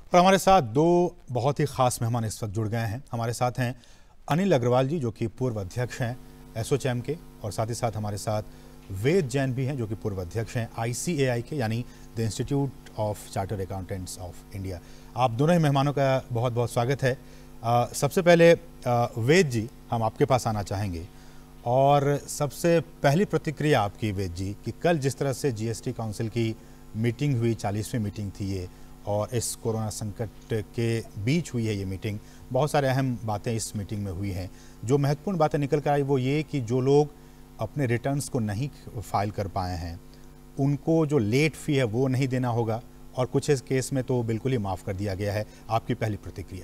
और हमारे साथ दो बहुत ही ख़ास मेहमान इस वक्त जुड़ गए हैं। हमारे साथ हैं अनिल अग्रवाल जी, जो कि पूर्व अध्यक्ष हैं एसोचैम के, और साथ ही साथ हमारे साथ वेद जैन भी हैं, जो कि पूर्व अध्यक्ष हैं ICAI के, यानी the institute of chartered accountants of India. आप दोनों ही मेहमानों का बहुत बहुत स्वागत है। सबसे पहले वेद जी, हम आपके पास आना चाहेंगे और सबसे पहली प्रतिक्रिया आपकी वेद जी कि कल जिस तरह से GST काउंसिल की मीटिंग हुई, 40वीं मीटिंग थी ये, और इस कोरोना संकट के बीच हुई है ये मीटिंग। बहुत सारे अहम बातें इस मीटिंग में हुई हैं। जो महत्वपूर्ण बातें निकल कर आई वो ये कि जो लोग अपने रिटर्न्स को नहीं फाइल कर पाए हैं उनको जो लेट फ़ी है वो नहीं देना होगा, और कुछ इस केस में तो बिल्कुल ही माफ़ कर दिया गया है। आपकी पहली प्रतिक्रिया?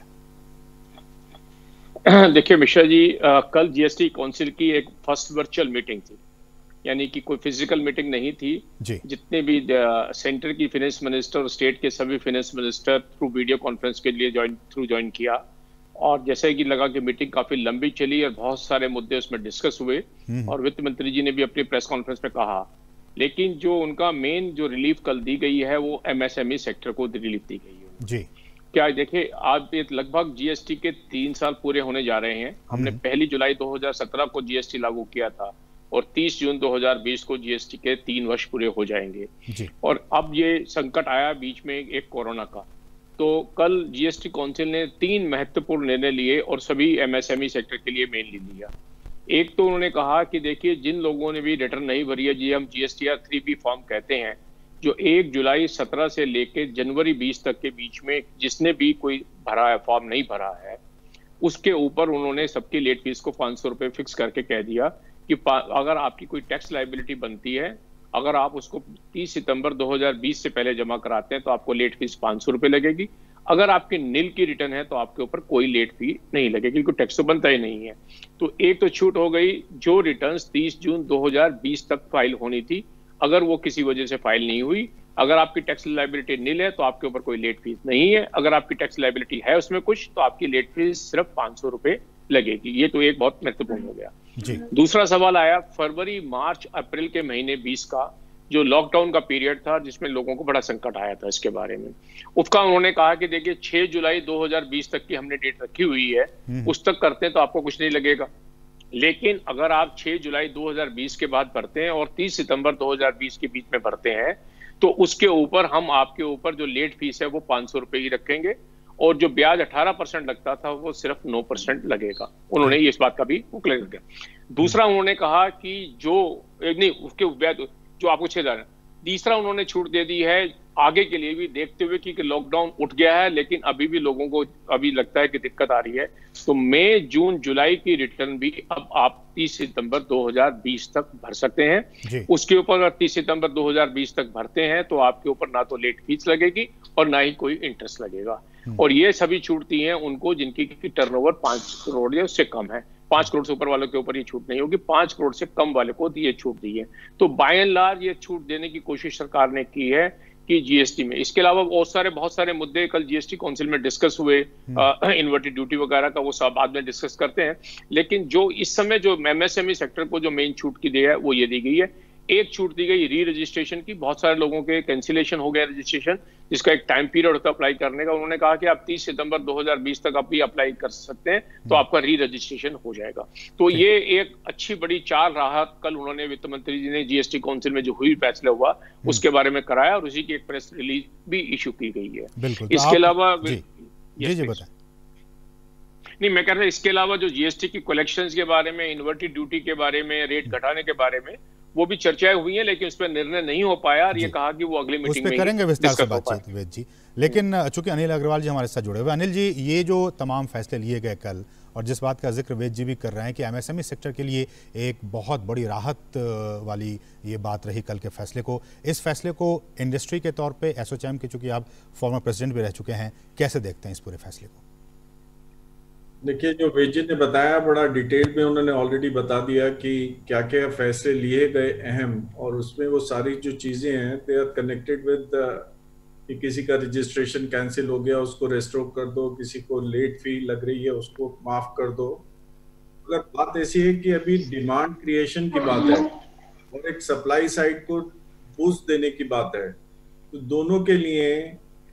देखिए मिश्रा जी, कल GST काउंसिल की एक फर्स्ट वर्चुअल मीटिंग थी, यानी कि कोई फिजिकल मीटिंग नहीं थी जी। जितने भी सेंटर की फाइनेंस मिनिस्टर और स्टेट के सभी finance minister through video conference के लिए ज्वाइन किया, और जैसे कि लगा कि मीटिंग काफी लंबी चली और बहुत सारे मुद्दे उसमें डिस्कस हुए, और वित्त मंत्री जी ने भी अपनी प्रेस कॉन्फ्रेंस में कहा। लेकिन जो उनका मेन जो रिलीफ कल दी गई है वो MSME सेक्टर को रिलीफ दी गई है जी। क्या देखिए, आज ये लगभग GST के 3 साल पूरे होने जा रहे हैं। हमने 1 जुलाई 2017 को GST लागू किया था और 30 जून 2020 को GST के 3 वर्ष पूरे हो जाएंगे जी। और अब ये संकट आया बीच में एक कोरोना का। तो कल GST काउंसिल ने 3 महत्वपूर्ण निर्णय लिए और सभी MSME सेक्टर के लिए मेनली लिया। एक तो उन्होंने कहा कि देखिए, जिन लोगों ने भी रिटर्न नहीं भरी है, जी हम GSTR 3B फॉर्म कहते हैं, जो 1 जुलाई 17 से लेके जनवरी 20 तक के बीच में जिसने भी कोई भरा है, फॉर्म नहीं भरा है, उसके ऊपर उन्होंने सबकी लेट फीस को 500 रुपये फिक्स करके कह दिया कि अगर आपकी कोई टैक्स लायबिलिटी बनती है, अगर आप उसको 30 सितंबर 2020 से पहले जमा कराते हैं तो आपको लेट फीस 500 रुपये लगेगी। अगर आपकी नील की रिटर्न है तो आपके ऊपर कोई लेट फी नहीं लगेगी, क्योंकि टैक्स तो बनता ही नहीं है। तो एक तो छूट हो गई, जो रिटर्न्स 30 जून 2020 तक फाइल होनी थी, अगर वो किसी वजह से फाइल नहीं हुई, अगर आपकी टैक्स लायबिलिटी नील है तो आपके ऊपर कोई लेट फीस नहीं है। अगर आपकी टैक्स लायबिलिटी है उसमें कुछ, तो आपकी लेट फीस सिर्फ 500 रुपये लगेगी। ये तो एक बहुत महत्वपूर्ण हो गया जी। दूसरा सवाल आया फरवरी, मार्च, अप्रैल के महीने 20 का, जो लॉकडाउन का पीरियड था जिसमें लोगों को बड़ा संकट आया था, इसके बारे में उसका उन्होंने कहा कि देखिए 6 जुलाई 2020 तक की हमने डेट रखी हुई है, उस तक करते हैं तो आपको कुछ नहीं लगेगा। लेकिन अगर आप 6 जुलाई 2020 के बाद भरते हैं और 30 सितंबर 2020 के बीच में भरते हैं तो उसके ऊपर हम आपके ऊपर जो लेट फीस है वो 500 रुपये ही रखेंगे, और जो ब्याज 18% लगता था वो सिर्फ 9% लगेगा। उन्होंने इस बात का भी क्लियर किया। दूसरा उन्होंने कहा कि जो नहीं उसके ब्याज जो आपको 6,000, तीसरा उन्होंने छूट दे दी है आगे के लिए भी, देखते हुए कि लॉकडाउन उठ गया है लेकिन अभी भी लोगों को अभी लगता है कि दिक्कत आ रही है, तो मई, जून, जुलाई की रिटर्न भी अब आप 30 सितंबर 2020 तक भर सकते हैं। उसके ऊपर अगर 30 सितंबर 2020 तक भरते हैं तो आपके ऊपर ना तो लेट फीस लगेगी और ना ही कोई इंटरेस्ट लगेगा। और ये सभी छूटती हैं उनको जिनकी टर्नओवर 5 करोड़ या उससे कम है। 5 करोड़ से ऊपर वालों के ऊपर ये छूट नहीं होगी, 5 करोड़ से कम वाले को ये छूट दी है। तो बाय एंड लार्ज ये छूट देने की कोशिश सरकार ने की है कि GST में। इसके अलावा बहुत सारे मुद्दे कल GST काउंसिल में डिस्कस हुए, इन्वर्टेड ड्यूटी वगैरह का, वो सब बाद में डिस्कस करते हैं। लेकिन जो इस समय जो MSME सेक्टर को जो मेन छूट की दी है वो ये दी गई है। एक छूट दी गई री रजिस्ट्रेशन की, बहुत सारे लोगों के कैंसिलेशन हो गया रजिस्ट्रेशन, जिसका एक टाइम पीरियड होता है अप्लाई करने का। उन्होंने कहा कि आप 30 सितंबर 2020 तक आप भी अप्लाई कर सकते हैं तो आपका री रजिस्ट्रेशन हो जाएगा। तो ये एक अच्छी बड़ी 4 राहत कल उन्होंने वित्त मंत्री जी ने GST काउंसिल में जो हुई फैसला हुआ उसके बारे में कराया, और उसी की एक प्रेस रिलीज भी इशू की गई है। इसके अलावा नहीं, मैं कह रहा इसके अलावा जो GST की कलेक्शंस के बारे में, इन्वर्टेड ड्यूटी के बारे में, रेट घटाने के बारे में, वो भी चर्चाएं हुई हैं लेकिन उस पर निर्णय नहीं हो पाया, और ये कहा कि वो अगली मीटिंग में करेंगे विस्तार से बातचीत वेद जी। लेकिन चूंकि अनिल अग्रवाल जी हमारे साथ जुड़े हुए, अनिल जी, ये जो तमाम फैसले लिए गए कल, और जिस बात का जिक्र वेद जी भी कर रहे हैं कि MSME सेक्टर के लिए एक बहुत बड़ी राहत वाली ये बात रही कल के फैसले को, इस फैसले को इंडस्ट्री के तौर पे एसोचैम के, चूंकि आप फॉर्मर प्रेसिडेंट भी रह चुके हैं, कैसे देखते हैं इस पूरे फैसले को? देखिए, जो वेद ने बताया बड़ा डिटेल में उन्होंने ऑलरेडी बता दिया कि क्या क्या फैसले लिए गए अहम, और उसमें वो सारी जो चीज़ें हैं दे आर कनेक्टेड विद कि किसी का रजिस्ट्रेशन कैंसिल हो गया उसको रेस्टोर कर दो, किसी को लेट फी लग रही है उसको माफ़ कर दो। अगर बात ऐसी है कि अभी डिमांड क्रिएशन की बात है और एक सप्लाई साइड को बूस्ट देने की बात है, तो दोनों के लिए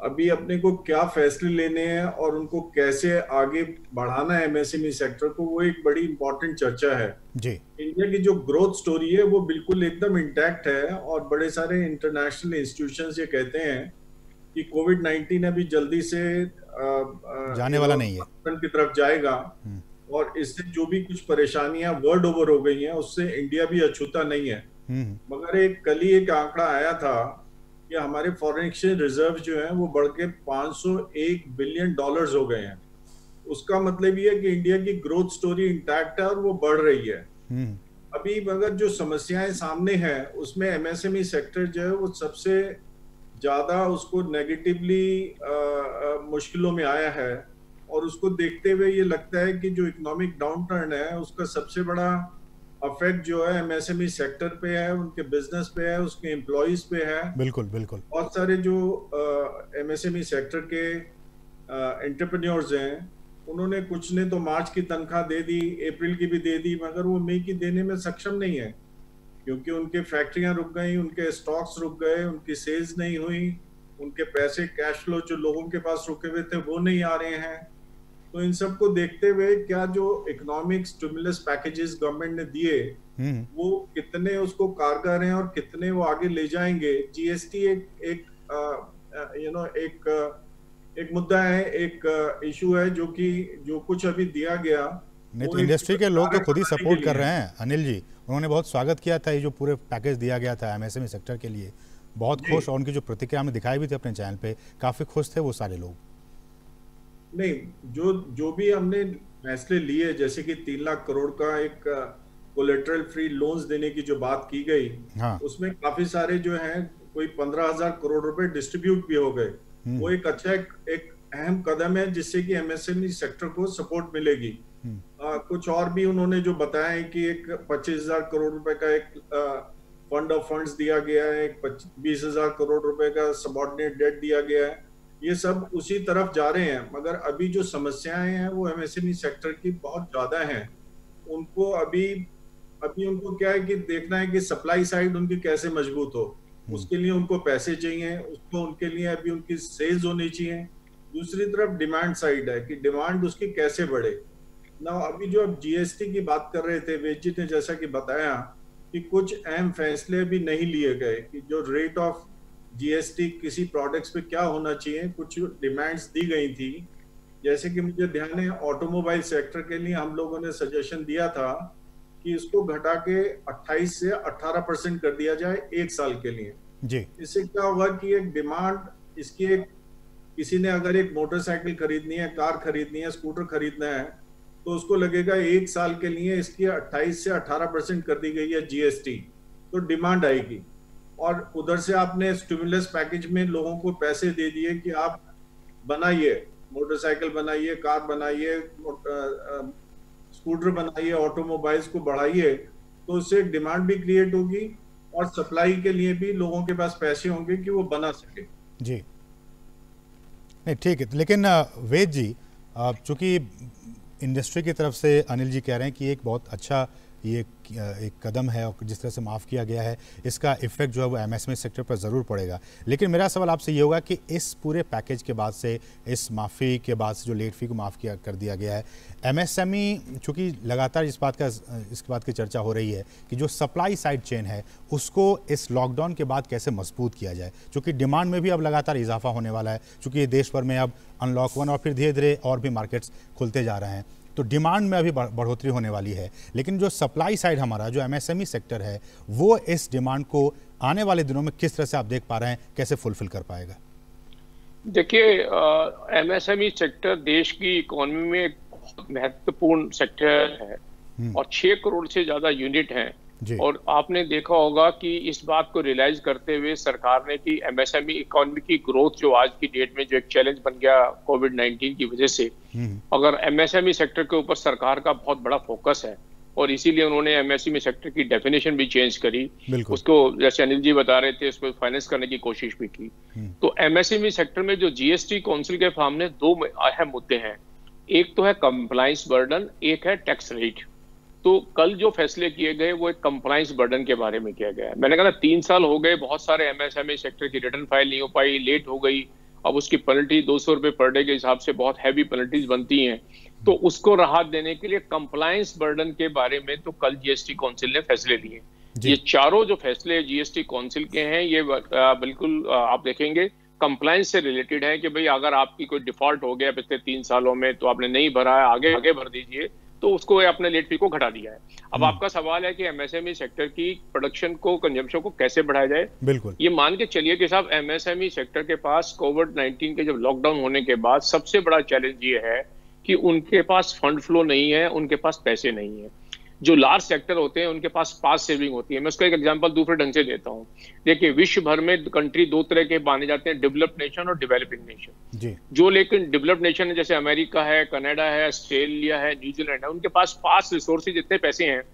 अभी अपने को क्या फैसले लेने हैं और उनको कैसे आगे बढ़ाना है एमएसएमई सेक्टर को, वो एक बड़ी इंपॉर्टेंट चर्चा है जी। इंडिया की जो ग्रोथ स्टोरी है वो बिल्कुल एकदम इंटैक्ट है, और बड़े सारे इंटरनेशनल इंस्टीट्यूशंस ये कहते हैं कि कोविड-19 अभी जल्दी से जाने वाला नहीं है की तरफ जाएगा, और इससे जो भी कुछ परेशानियां वर्ल्ड ओवर हो गई हैं उससे इंडिया भी अछूता नहीं है। मगर कल ही एक आंकड़ा आया था कि हमारे फॉरेन एक्सचेंज रिजर्व जो है वो बढ़ के $501 बिलियन हो गए हैं। उसका मतलब ये है कि इंडिया की ग्रोथ स्टोरी इंटैक्ट है और वो बढ़ रही है। अभी मगर जो समस्याएं सामने हैं उसमें एमएसएमई सेक्टर जो है वो सबसे ज्यादा उसको नेगेटिवली मुश्किलों में आया है, और उसको देखते हुए ये लगता है कि जो इकोनॉमिक डाउन टर्न है उसका सबसे बड़ा अफेक्ट जो है एमएसएमई सेक्टर पे है, उनके बिजनेस पे है, उसके एम्प्लॉइज पे है। बिल्कुल बिल्कुल। बहुत सारे जो एमएसएमई सेक्टर के एंटरप्रेन्योर्स हैं उन्होंने कुछ ने तो मार्च की तनख्वाह दे दी, अप्रैल की भी दे दी, मगर वो मई की देने में सक्षम नहीं है क्योंकि उनके फैक्ट्रियां रुक गई, उनके स्टॉक्स रुक गए, उनकी सेल्स नहीं हुई, उनके पैसे कैश फ्लो जो लोगों के पास रुके हुए थे वो नहीं आ रहे हैं। तो इन सब को देखते हुए क्या जो इकोनॉमिक स्टिमुलस पैकेजेस गवर्नमेंट ने दिए वो कितने उसको कारगर हैं और कितने वो आगे ले जाएंगे। जीएसटी एक मुद्दा है, एक इशू है जो कुछ अभी दिया गया। नहीं तो इंडस्ट्री के लोग तो खुद ही सपोर्ट कर रहे हैं अनिल जी, उन्होंने बहुत स्वागत किया था ये जो पूरे पैकेज दिया गया था एमएसएमई सेक्टर के लिए, बहुत खुश, और उनकी जो प्रतिक्रिया हमने दिखाई भी थी अपने चैनल पे, काफी खुश थे वो सारे लोग। नहीं, जो भी हमने फैसले लिए, जैसे कि 3 लाख करोड़ का एक कोलेटरल फ्री लोन्स देने की जो बात की गई, हाँ। उसमें काफी सारे जो हैं कोई 15,000 करोड़ रुपए डिस्ट्रीब्यूट भी हो गए। वो एक अच्छा एक अहम कदम है जिससे कि एमएसएमई सेक्टर को सपोर्ट मिलेगी। कुछ और भी उन्होंने जो बताया है कि एक 25,000 करोड़ रुपए का एक फंड ऑफ फंड्स दिया गया है, एक 20,000 करोड़ रुपए का सबऑर्डिनेट डेट दिया गया है, ये सब उसी तरफ जा रहे हैं। मगर अभी जो समस्याएं हैं वो एमएसएमई सेक्टर की बहुत ज्यादा हैं। उनको अभी उनको क्या है कि देखना है कि सप्लाई साइड उनकी कैसे मजबूत हो, उसके लिए उनको पैसे चाहिए, उसको उनके लिए अभी उनकी सेल्स होनी चाहिए। दूसरी तरफ डिमांड साइड है कि डिमांड उसकी कैसे बढ़े ना। अभी जो अब जीएसटी की बात कर रहे थे वेद जी ने, जैसा कि बताया कि कुछ अहम फैसले अभी नहीं लिए गए कि जो रेट ऑफ जीएसटी किसी प्रोडक्ट्स पे क्या होना चाहिए, कुछ डिमांड्स दी गई थी। जैसे कि मुझे ध्यान है ऑटोमोबाइल सेक्टर के लिए हम लोगों ने सजेशन दिया था कि इसको घटा के 28 से 18% कर दिया जाए 1 साल के लिए जी। इससे क्या होगा कि एक डिमांड इसकी किसी ने अगर एक मोटरसाइकिल खरीदनी है, कार खरीदनी है, स्कूटर खरीदना है, तो उसको लगेगा 1 साल के लिए इसकी 28 से 18% कर दी गई है जीएसटी, तो डिमांड आएगी। और उधर से आपने स्टिमुलस पैकेज में लोगों को पैसे दे दिए कि आप बनाइए, मोटरसाइकिल बनाइए, कार बनाइए, स्कूटर बनाइए, ऑटोमोबाइल्स को बढ़ाइए, तो उससे डिमांड भी क्रिएट होगी और सप्लाई के लिए भी लोगों के पास पैसे होंगे कि वो बना सके जी। नहीं ठीक है, लेकिन वेद जी चूंकि इंडस्ट्री की तरफ से अनिल जी कह रहे हैं कि एक बहुत अच्छा ये एक कदम है और जिस तरह से माफ़ किया गया है इसका इफेक्ट जो है वो एमएसएमई सेक्टर पर ज़रूर पड़ेगा। लेकिन मेरा सवाल आपसे ये होगा कि इस पूरे पैकेज के बाद से, इस माफ़ी के बाद से जो लेट फी को माफ़ कर दिया गया है, एमएसएमई चूँकि लगातार इसके बात की चर्चा हो रही है कि जो सप्लाई साइड चेन है उसको इस लॉकडाउन के बाद कैसे मजबूत किया जाए, चूँकि डिमांड में भी अब लगातार इजाफा होने वाला है, चूँकि ये देश भर में अब अनलॉक 1 और फिर धीरे धीरे और भी मार्केट्स खुलते जा रहे हैं, तो डिमांड में अभी बढ़ोतरी होने वाली है। लेकिन जो सप्लाई साइड हमारा जो एमएसएमई सेक्टर है वो इस डिमांड को आने वाले दिनों में किस तरह से आप देख पा रहे हैं, कैसे फुलफिल कर पाएगा? देखिए, एमएसएमई सेक्टर देश की इकोनॉमी में एक बहुत महत्वपूर्ण सेक्टर है और 6 करोड़ से ज्यादा यूनिट हैं। और आपने देखा होगा कि इस बात को रियलाइज करते हुए सरकार ने कि एमएसएमई इकोनॉमी की ग्रोथ जो आज की डेट में जो एक चैलेंज बन गया कोविड-19 की वजह से, अगर एमएसएमई सेक्टर के ऊपर सरकार का बहुत बड़ा फोकस है और इसीलिए उन्होंने एमएसएमई सेक्टर की डेफिनेशन भी चेंज करी, उसको जैसे अनिल जी बता रहे थे उसको फाइनेंस करने की कोशिश भी की। तो एमएसएमई सेक्टर में जो जीएसटी काउंसिल के सामने 2 अहम मुद्दे हैं, एक तो है कंप्लायंस बर्डन, एक है टैक्स रेट। तो कल जो फैसले किए गए वो एक कंप्लायंस बर्डन के बारे में किया गया है। मैंने कहा 3 साल हो गए, बहुत सारे एमएसएमई सेक्टर की रिटर्न फाइल नहीं हो पाई, लेट हो गई अब उसकी पेनल्टी 200 रुपये पर डे के हिसाब से बहुत हैवी पेनल्टीज बनती हैं। तो उसको राहत देने के लिए कंप्लायंस बर्डन के बारे में तो कल जीएसटी काउंसिल ने फैसले लिए। ये चारों जो फैसले जीएसटी काउंसिल के हैं ये बिल्कुल आप देखेंगे कंप्लायंस से रिलेटेड है कि भाई अगर आपकी कोई डिफॉल्ट हो गया पिछले 3 सालों में तो आपने नहीं भरा है, आगे भर दीजिए, तो उसको अपने लेट फी को घटा दिया है। अब आपका सवाल है कि एमएसएमई सेक्टर की प्रोडक्शन को, कंजम्पशन को कैसे बढ़ाया जाए। बिल्कुल ये मान के चलिए कि साहब एमएसएमई सेक्टर के पास कोविड-19 के जब लॉकडाउन होने के बाद सबसे बड़ा चैलेंज ये है कि उनके पास फंड फ्लो नहीं है, उनके पास पैसे नहीं है। जो लार्ज सेक्टर होते हैं उनके पास पास सेविंग होती है। मैं उसका एक एग्जांपल दूसरे ढंग से देता हूं। देखिए विश्व भर में कंट्री 2 तरह के माने जाते हैं, डेवलप्ड नेशन और डेवलपिंग नेशन। जो लेकिन डेवलप्ड नेशन है जैसे अमेरिका है, कनाडा है, ऑस्ट्रेलिया है, न्यूजीलैंड है, उनके पास रिसोर्सेज इतने पैसे हैं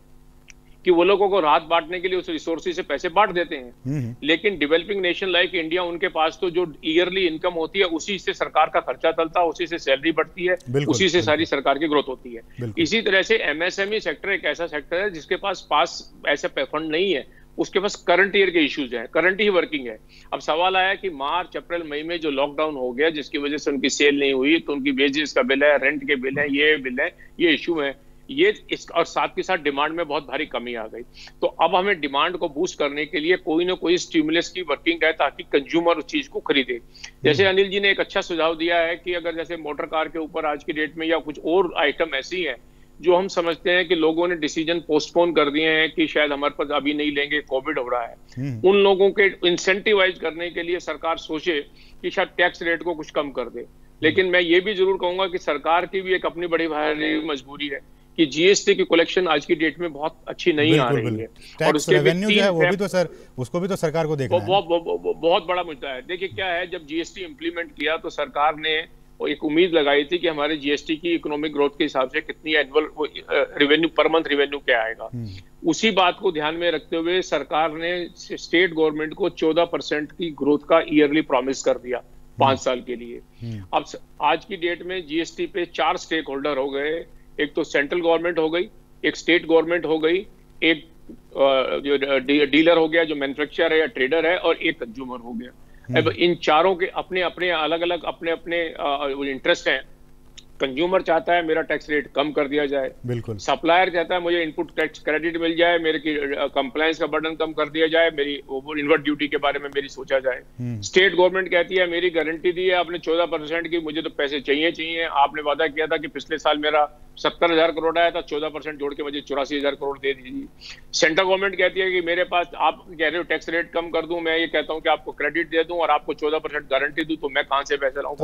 कि वो लोगों को राहत बांटने के लिए उस रिसोर्सेज से पैसे बांट देते हैं। लेकिन डेवलपिंग नेशन लाइक इंडिया, उनके पास तो जो ईयरली इनकम होती है उसी से सरकार का खर्चा चलता है, उसी से सैलरी बढ़ती है, उसी से सारी सरकार की ग्रोथ होती है। इसी तरह से एमएसएमई सेक्टर एक ऐसा सेक्टर है जिसके पास ऐसे फंड नहीं है, उसके पास करंट ईयर के इश्यूज हैं, करंट ही वर्किंग है। अब सवाल आया कि मार्च अप्रैल मई में जो लॉकडाउन हो गया जिसकी वजह से उनकी सेल नहीं हुई, तो उनकी वेजेस का बिल है, रेंट के बिल है, ये बिल है, ये इश्यू है, ये और साथ के साथ डिमांड में बहुत भारी कमी आ गई। तो अब हमें डिमांड को बूस्ट करने के लिए कोई ना कोई स्टिमुलस की वर्किंग है ताकि कंज्यूमर उस चीज को खरीदे। जैसे अनिल जी ने एक अच्छा सुझाव दिया है कि अगर जैसे मोटर कार के ऊपर आज की डेट में या कुछ और आइटम ऐसी हैं जो हम समझते हैं कि लोगों ने डिसीजन पोस्टपोन कर दिए हैं कि शायद हमारे पास अभी नहीं लेंगे, कोविड हो रहा है, उन लोगों के इंसेंटिवाइज करने के लिए सरकार सोचे कि शायद टैक्स रेट को कुछ कम कर दे। लेकिन मैं ये भी जरूर कहूंगा कि सरकार की भी एक अपनी बड़ी भारी मजबूरी है कि जीएसटी की कलेक्शन आज की डेट में बहुत अच्छी नहीं आ रही है। और उसके रेवेन्यू जो है वो भी तो सर, उसको भी तो सरकार को देखना है। बहुत बड़ा मुद्दा है। देखिए क्या है, जब जीएसटी इंप्लीमेंट किया तो सरकार ने एक उम्मीद लगाई थी कि हमारे जीएसटी की इकोनॉमिक ग्रोथ के हिसाब से कितनी annual revenue per month revenue क्या आएगा। उसी बात को ध्यान में रखते हुए सरकार ने स्टेट गवर्नमेंट को 14% की ग्रोथ का ईयरली प्रॉमिस कर दिया 5 साल के लिए। अब आज की डेट में जीएसटी पे 4 स्टेक होल्डर हो गए। एक तो सेंट्रल गवर्नमेंट हो गई, एक स्टेट गवर्नमेंट हो गई, एक जो डीलर हो गया जो मैन्युफैक्चरर है या ट्रेडर है, और एक कंज्यूमर हो गया। अब इन चारों के अपने अपने अलग अलग अपने इंटरेस्ट हैं। कंज्यूमर चाहता है मेरा टैक्स रेट कम कर दिया जाए, बिल्कुल। सप्लायर चाहता है मुझे इनपुट टैक्स क्रेडिट मिल जाए, मेरे की कंप्लायंस का बर्डन कम कर दिया जाए, मेरी इनवर्ट ड्यूटी के बारे में मेरी सोचा जाए। स्टेट गवर्नमेंट कहती है मेरी गारंटी दी है आपने 14% की, मुझे तो पैसे चाहिए। आपने वादा किया था कि पिछले साल मेरा 70,000 करोड़ आया था, 14% जोड़ के मुझे 84,000 करोड़ दे दीजिए। सेंट्रल गवर्नमेंट कहती है कि मेरे पास आप कह रहे हो टैक्स रेट कम कर दूं, मैं ये कहता हूं कि आपको क्रेडिट दे दूं और आपको 14% गारंटी दूं, तो मैं कहां से पैसे लाऊं?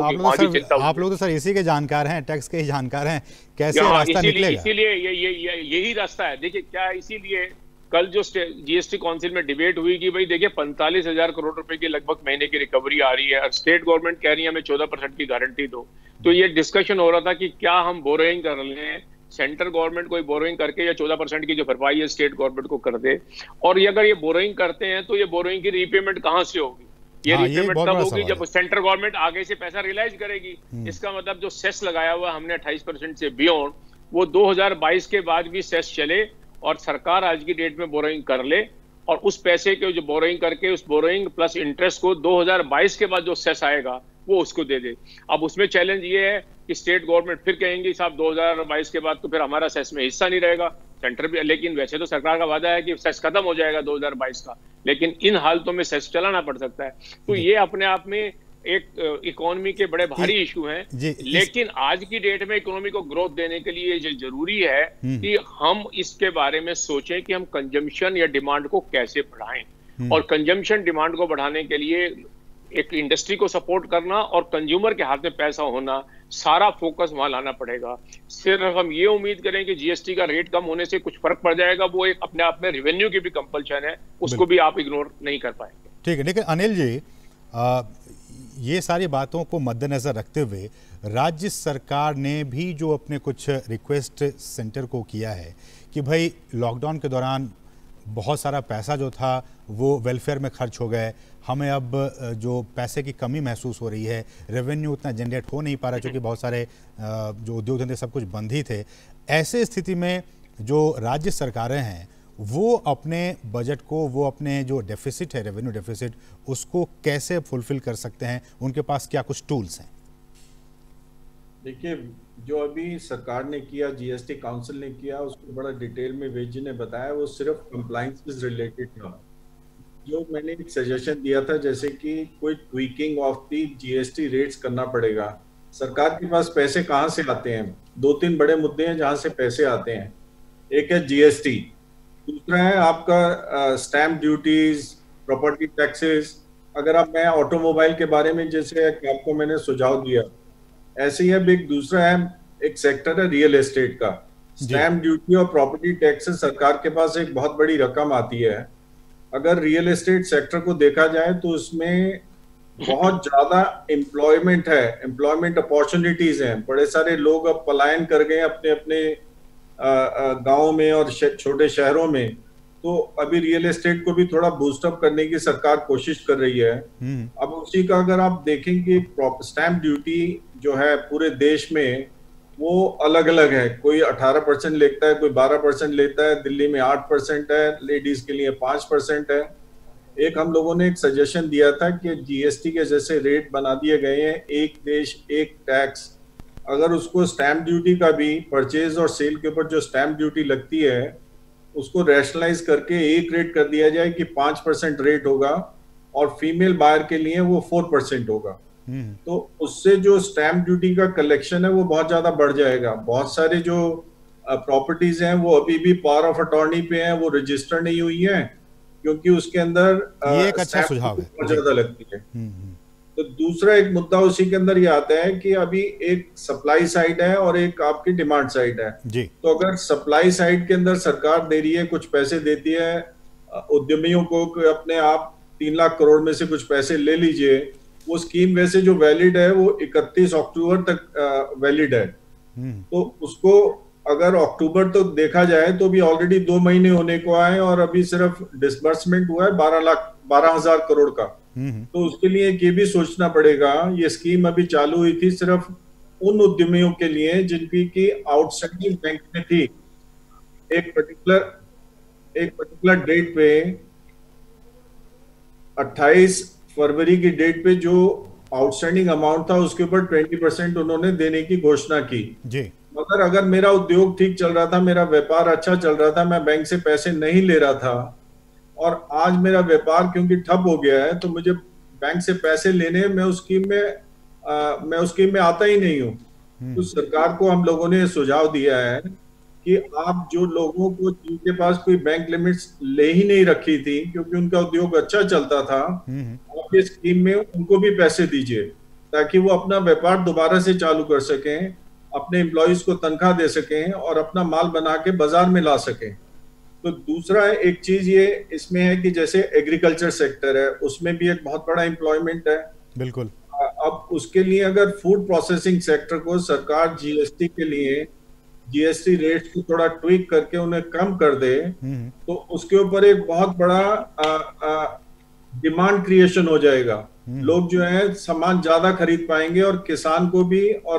आप लोग तो सर इसी के जानकार हैं, टैक्स के ही जानकार हैं, कैसे रास्ता निकलेगा? इसीलिए यही रास्ता है। देखिए क्या, इसीलिए कल जो जीएसटी काउंसिल में डिबेट हुई कि भाई देखिए 45,000 करोड़ रुपए की लगभग महीने की रिकवरी आ रही है और स्टेट गवर्नमेंट कह रही है हमें 14% की गारंटी दो। तो ये डिस्कशन हो रहा था कि क्या हम बोरोइंग कर लें, सेंट्रल गवर्नमेंट कोई बोरोइंग करके या 14% की जो भरपाई है स्टेट गवर्नमेंट को कर दे, और ये अगर ये बोरोइंग करते हैं तो ये बोरोइंग की रीपेमेंट कहां से होगी? ये रीपेमेंट तब होगी जब सेंट्रल गवर्नमेंट आगे से पैसा रियलाइज करेगी। इसका मतलब जो सेस लगाया हुआ हमने 28% से बियॉन्ड, वो 2022 के बाद भी सेस चले और सरकार आज की डेट में बोरोइंग कर ले और उस पैसे के जो बोरोइंग करके उस बोरोइंग प्लस इंटरेस्ट को 2022 के बाद जो सेस आएगा वो उसको दे दे। अब उसमें चैलेंज ये है कि स्टेट गवर्नमेंट फिर कहेंगे साहब 2022 के बाद तो फिर हमारा सेस में हिस्सा नहीं रहेगा, सेंटर भी। लेकिन वैसे तो सरकार का वादा है कि सेस खत्म हो जाएगा 2022 का, लेकिन इन हालतों में सेस चलाना पड़ सकता है। तो ये अपने आप में एक इकोनॉमी के बड़े भारी इशू हैं। लेकिन आज की डेट में इकोनॉमी को ग्रोथ देने के लिए ये जरूरी है कि हम इसके बारे में सोचें कि हम कंजम्पशन या डिमांड को कैसे बढ़ाएं। और कंजम्पशन डिमांड को बढ़ाने के लिए एक इंडस्ट्री को सपोर्ट करना और कंज्यूमर के हाथ में पैसा होना, सारा फोकस वहां लाना पड़ेगा। सिर्फ हम ये उम्मीद करें कि जीएसटी का रेट कम होने से कुछ फर्क पड़ जाएगा, वो एक अपने आप में रेवेन्यू की भी कंपल्शन है, उसको भी आप इग्नोर नहीं कर पाएंगे। ठीक है, लेकिन अनिल जी ये सारी बातों को मद्देनजर रखते हुए राज्य सरकार ने भी जो अपने कुछ रिक्वेस्ट सेंटर को किया है कि भाई लॉकडाउन के दौरान बहुत सारा पैसा जो था वो वेलफेयर में खर्च हो गए, हमें अब जो पैसे की कमी महसूस हो रही है, रेवेन्यू उतना जनरेट हो नहीं पा रहा क्योंकि बहुत सारे जो उद्योग धंधे सब कुछ बंद ही थे। ऐसे स्थिति में जो राज्य सरकारें हैं वो अपने बजट को, वो अपने जो डेफिसिट है, रेवेन्यू डेफिसिट, उसको कैसे फुलफिल कर सकते हैं? उनके पास क्या कुछ टूल्स हैं? देखिए, जो अभी सरकार ने किया, जीएसटी काउंसिल ने किया, उसको बड़ा डिटेल में वेद जी ने बताया, वो सिर्फ कंप्लायंस से रिलेटेड था। जो मैंने एक सजेशन दिया था, जैसे कि कोई tweaking of the GST rates करना पड़ेगा। सरकार के पास पैसे कहाँ से आते हैं? दो तीन बड़े मुद्दे हैं जहां से पैसे आते हैं। एक है जीएसटी, दूसरा है आपका स्टैम्प ड्यूटीज, प्रॉपर्टी टैक्सेस। अगर आप, मैं ऑटोमोबाइल के बारे में जैसे आपको मैंने सुझाव दिया, ऐसे ही अब एक दूसरा है, एक सेक्टर है रियल एस्टेट का। स्टैम्प ड्यूटी और प्रॉपर्टी टैक्सेस, सरकार के पास एक बहुत बड़ी रकम आती है। अगर रियल एस्टेट सेक्टर को देखा जाए तो उसमें बहुत ज्यादा एम्प्लॉयमेंट है, एम्प्लॉयमेंट अपॉर्चुनिटीज हैं। बड़े सारे लोग अब पलायन कर गए अपने अपने गांव में और छोटे शहरों में। तो अभी रियल एस्टेट को भी थोड़ा बूस्टअप करने की सरकार कोशिश कर रही है। अब उसी का अगर आप देखेंगे, स्टैम्प ड्यूटी जो है पूरे देश में वो अलग अलग है। कोई 18% लेता है, कोई 12% लेता है, दिल्ली में 8% है, लेडीज के लिए 5% है। एक हम लोगों ने एक सजेशन दिया था कि जीएसटी के जैसे रेट बना दिए गए हैं, एक देश एक टैक्स, अगर उसको स्टैम्प ड्यूटी का भी, परचेज और सेल के ऊपर जो स्टैम्प ड्यूटी लगती है, उसको रैशनलाइज करके एक रेट कर दिया जाए कि 5% रेट होगा और फीमेल बायर के लिए वो 4% होगा। तो उससे जो स्टैम्प ड्यूटी का कलेक्शन है वो बहुत ज्यादा बढ़ जाएगा। बहुत सारे जो प्रॉपर्टीज हैं वो अभी भी पावर ऑफ अटॉर्नी पे हैं, वो रजिस्टर नहीं हुई है, क्योंकि उसके अंदर ये एक अच्छा सुझाव है, बहुत ज्यादा लगती है। तो दूसरा एक मुद्दा उसी के अंदर ये आता है कि अभी एक सप्लाई साइड है और एक आपकी डिमांड साइड है जी। तो अगर सप्लाई साइड के अंदर सरकार दे रही है, कुछ पैसे देती है उद्यमियों को कि अपने आप 3 लाख करोड़ में से कुछ पैसे ले लीजिए, वो स्कीम वैसे जो वैलिड है वो 31 अक्टूबर तक वैलिड है। तो उसको अगर अक्टूबर तक देखा जाए तो भी ऑलरेडी 2 महीने होने को आए और अभी सिर्फ डिसबर्समेंट हुआ है 12,000 करोड़ का। तो उसके लिए ये भी सोचना पड़ेगा, ये स्कीम अभी चालू हुई थी सिर्फ उन उद्यमियों के लिए जिनकी की आउटस्टैंडिंग बैंक में थी। एक पर्टिकुलर डेट पे, 28 फरवरी की डेट पे जो आउटस्टैंडिंग अमाउंट था उसके ऊपर 20% उन्होंने देने की घोषणा की जी। मगर अगर मेरा उद्योग ठीक चल रहा था, मेरा व्यापार अच्छा चल रहा था, मैं बैंक से पैसे नहीं ले रहा था और आज मेरा व्यापार क्योंकि ठप हो गया है तो मुझे बैंक से पैसे लेने, मैं उस स्कीम में आता ही नहीं हूँ। तो सरकार को हम लोगों ने सुझाव दिया है कि आप जो लोगों को जिनके पास कोई बैंक लिमिट्स ले ही नहीं रखी थी क्योंकि उनका उद्योग अच्छा चलता था, आप ये स्कीम में उनको भी पैसे दीजिए ताकि वो अपना व्यापार दोबारा से चालू कर सकें, अपने एम्प्लॉइज को तनख्वाह दे सकें और अपना माल बना के बाजार में ला सकें। तो दूसरा एक चीज ये इसमें है कि जैसे एग्रीकल्चर सेक्टर है, उसमें भी एक बहुत बड़ा एम्प्लॉयमेंट है। बिल्कुल। अब उसके लिए अगर फूड प्रोसेसिंग सेक्टर को सरकार जीएसटी के लिए जीएसटी रेट्स को थोड़ा ट्वीक करके उन्हें कम कर दे तो उसके ऊपर एक बहुत बड़ा डिमांड क्रिएशन हो जाएगा। लोग जो है सामान ज्यादा खरीद पाएंगे और किसान को भी और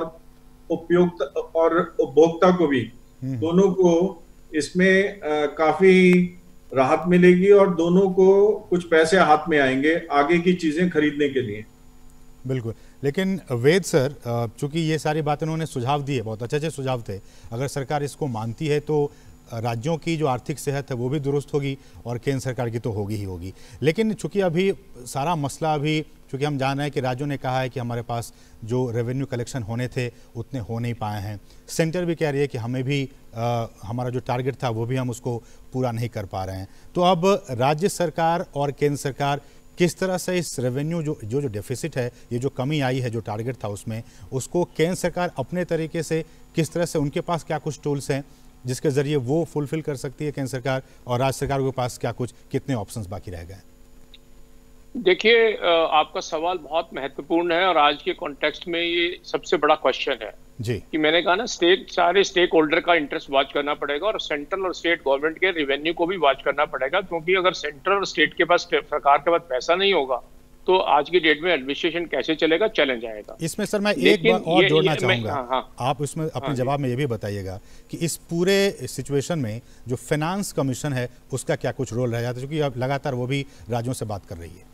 उपभोक्ता को भी, दोनों को इसमें काफी राहत मिलेगी और दोनों को कुछ पैसे हाथ में आएंगे आगे की चीजें खरीदने के लिए। बिल्कुल। लेकिन वेद सर, चूंकि ये सारी बातें उन्होंने सुझाव दिए, बहुत अच्छे सुझाव थे, अगर सरकार इसको मानती है तो राज्यों की जो आर्थिक सेहत है वो भी दुरुस्त होगी और केंद्र सरकार की तो होगी ही होगी। लेकिन चूंकि अभी सारा मसला, अभी चूंकि हम जान रहे हैं कि राज्यों ने कहा है कि हमारे पास जो रेवेन्यू कलेक्शन होने थे उतने हो नहीं पाए हैं, सेंटर भी कह रही है कि हमें भी हमारा जो टारगेट था वो भी हम उसको पूरा नहीं कर पा रहे हैं। तो अब राज्य सरकार और केंद्र सरकार किस तरह से इस रेवेन्यू जो डेफिसिट है, ये जो कमी आई है जो टारगेट था उसमें, उसको केंद्र सरकार अपने तरीके से किस तरह से, उनके पास क्या कुछ टूल्स हैं जिसके जरिए वो फुलफिल कर सकती है केंद्र सरकार, और राज्य सरकार के पास क्या कुछ, कितने ऑप्शंस बाकी रह गए? देखिए, आपका सवाल बहुत महत्वपूर्ण है और आज के कॉन्टेक्स्ट में ये सबसे बड़ा क्वेश्चन है जी। कि मैंने कहा ना, सारे स्टेक होल्डर का इंटरेस्ट वॉच करना पड़ेगा और सेंट्रल और स्टेट गवर्नमेंट के रेवेन्यू को भी वॉच करना पड़ेगा, क्योंकि अगर सेंट्रल और स्टेट के पास, सरकार के पास पैसा नहीं होगा तो आज की डेट में एडमिनिस्ट्रेशन कैसे चलेगा, चैलेंज आएगा। इसमें सर मैं एक बात और जोड़ना चाहूंगा। हाँ, आप इसमें अपने जवाब में ये भी बताइएगा कि इस पूरे सिचुएशन में जो फाइनेंस कमीशन है उसका क्या कुछ रोल रह जाता है, क्योंकि अब लगातार वो भी राज्यों से बात कर रही है।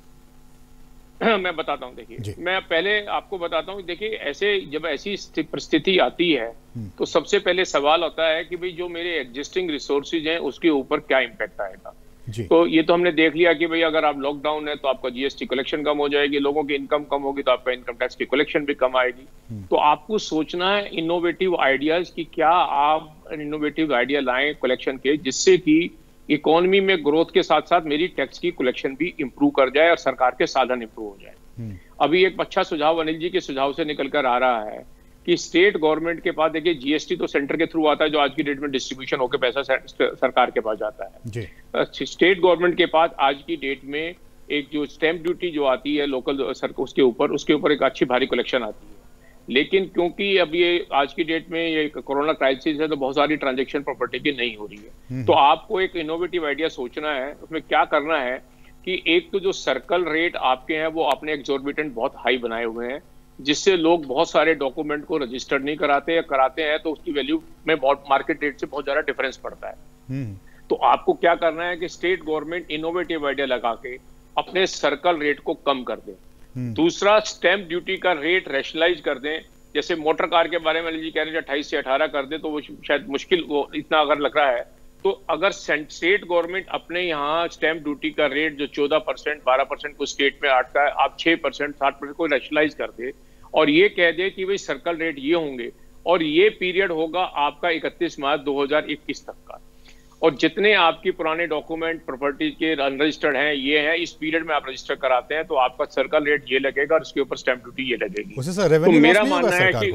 मैं बताता हूँ, देखिए मैं पहले आपको बताता हूँ, देखिए ऐसे जब ऐसी परिस्थिति आती है तो सबसे पहले सवाल होता है कि भाई जो मेरे एग्जिस्टिंग रिसोर्सेज हैं उसके ऊपर क्या इम्पैक्ट आएगा। तो ये तो हमने देख लिया कि भाई अगर आप लॉकडाउन है तो आपका जीएसटी कलेक्शन कम हो जाएगी, लोगों की इनकम कम होगी तो आपका इनकम टैक्स की कलेक्शन भी कम आएगी। तो आपको सोचना है इनोवेटिव आइडियाज की, क्या आप इनोवेटिव आइडिया लाएं कलेक्शन के, जिससे कि इकोनॉमी में ग्रोथ के साथ साथ मेरी टैक्स की कलेक्शन भी इंप्रूव कर जाए और सरकार के साधन इंप्रूव हो जाए। अभी एक अच्छा सुझाव अनिल जी के सुझाव से निकल कर आ रहा है कि स्टेट गवर्नमेंट के पास, देखिए जीएसटी तो सेंटर के थ्रू आता है, जो आज की डेट में डिस्ट्रीब्यूशन होकर पैसा सरकार के पास जाता है। स्टेट गवर्नमेंट के पास आज की डेट में एक जो स्टैंप ड्यूटी जो आती है लोकल उसके ऊपर एक अच्छी भारी कलेक्शन आती है। लेकिन क्योंकि अब ये आज की डेट में ये कोरोना क्राइसिस है तो बहुत सारी ट्रांजैक्शन प्रॉपर्टी की नहीं हो रही है। तो आपको एक इनोवेटिव आइडिया सोचना है। उसमें क्या करना है कि एक तो जो सर्कल रेट आपके हैं वो आपने एक्सोर्बिटेंट बहुत हाई बनाए हुए हैं, जिससे लोग बहुत सारे डॉक्यूमेंट को रजिस्टर नहीं कराते, या कराते हैं तो उसकी वैल्यू में बहुत मार्केट रेट से बहुत ज्यादा डिफरेंस पड़ता है। तो आपको क्या करना है कि स्टेट गवर्नमेंट इनोवेटिव आइडिया लगा के अपने सर्कल रेट को कम कर दे। दूसरा, स्टैंप ड्यूटी का रेट रैशनलाइज कर दें। जैसे मोटर कार के बारे में जी कह रहे हैं 28 से 18 कर दे, तो वो शायद मुश्किल, वो इतना अगर लग रहा है तो अगर स्टेट गवर्नमेंट अपने यहाँ स्टैंप ड्यूटी का रेट जो 14%, 12% को स्टेट में अटका है, आप 6%, 60% को रैशनलाइज कर दे और ये कह दे कि भाई सर्कल रेट ये होंगे और ये पीरियड होगा आपका 31 मार्च 2021 तक का, और जितने आपकी पुराने डॉक्यूमेंट प्रॉपर्टी के अनरजिस्टर्ड हैं ये हैं, इस पीरियड में आप रजिस्टर कराते हैं तो आपका सर्कल रेट ये लगेगा और उसके ऊपर स्टैंप ड्यूटी ये लगेगी। तो मेरा मानना है कि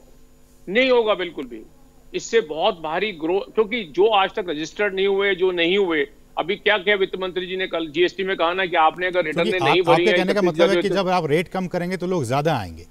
नहीं होगा बिल्कुल भी। इससे बहुत भारी ग्रोथ, क्योंकि जो आज तक रजिस्टर्ड नहीं हुए, जो नहीं हुए, अभी क्या क्या वित्त मंत्री जी ने कल जीएसटी में कहा ना कि आपने अगर रिटर्न नहीं भरी है, कहने का मतलब है कि जब आप रेट कम करेंगे तो लोग ज्यादा आएंगे।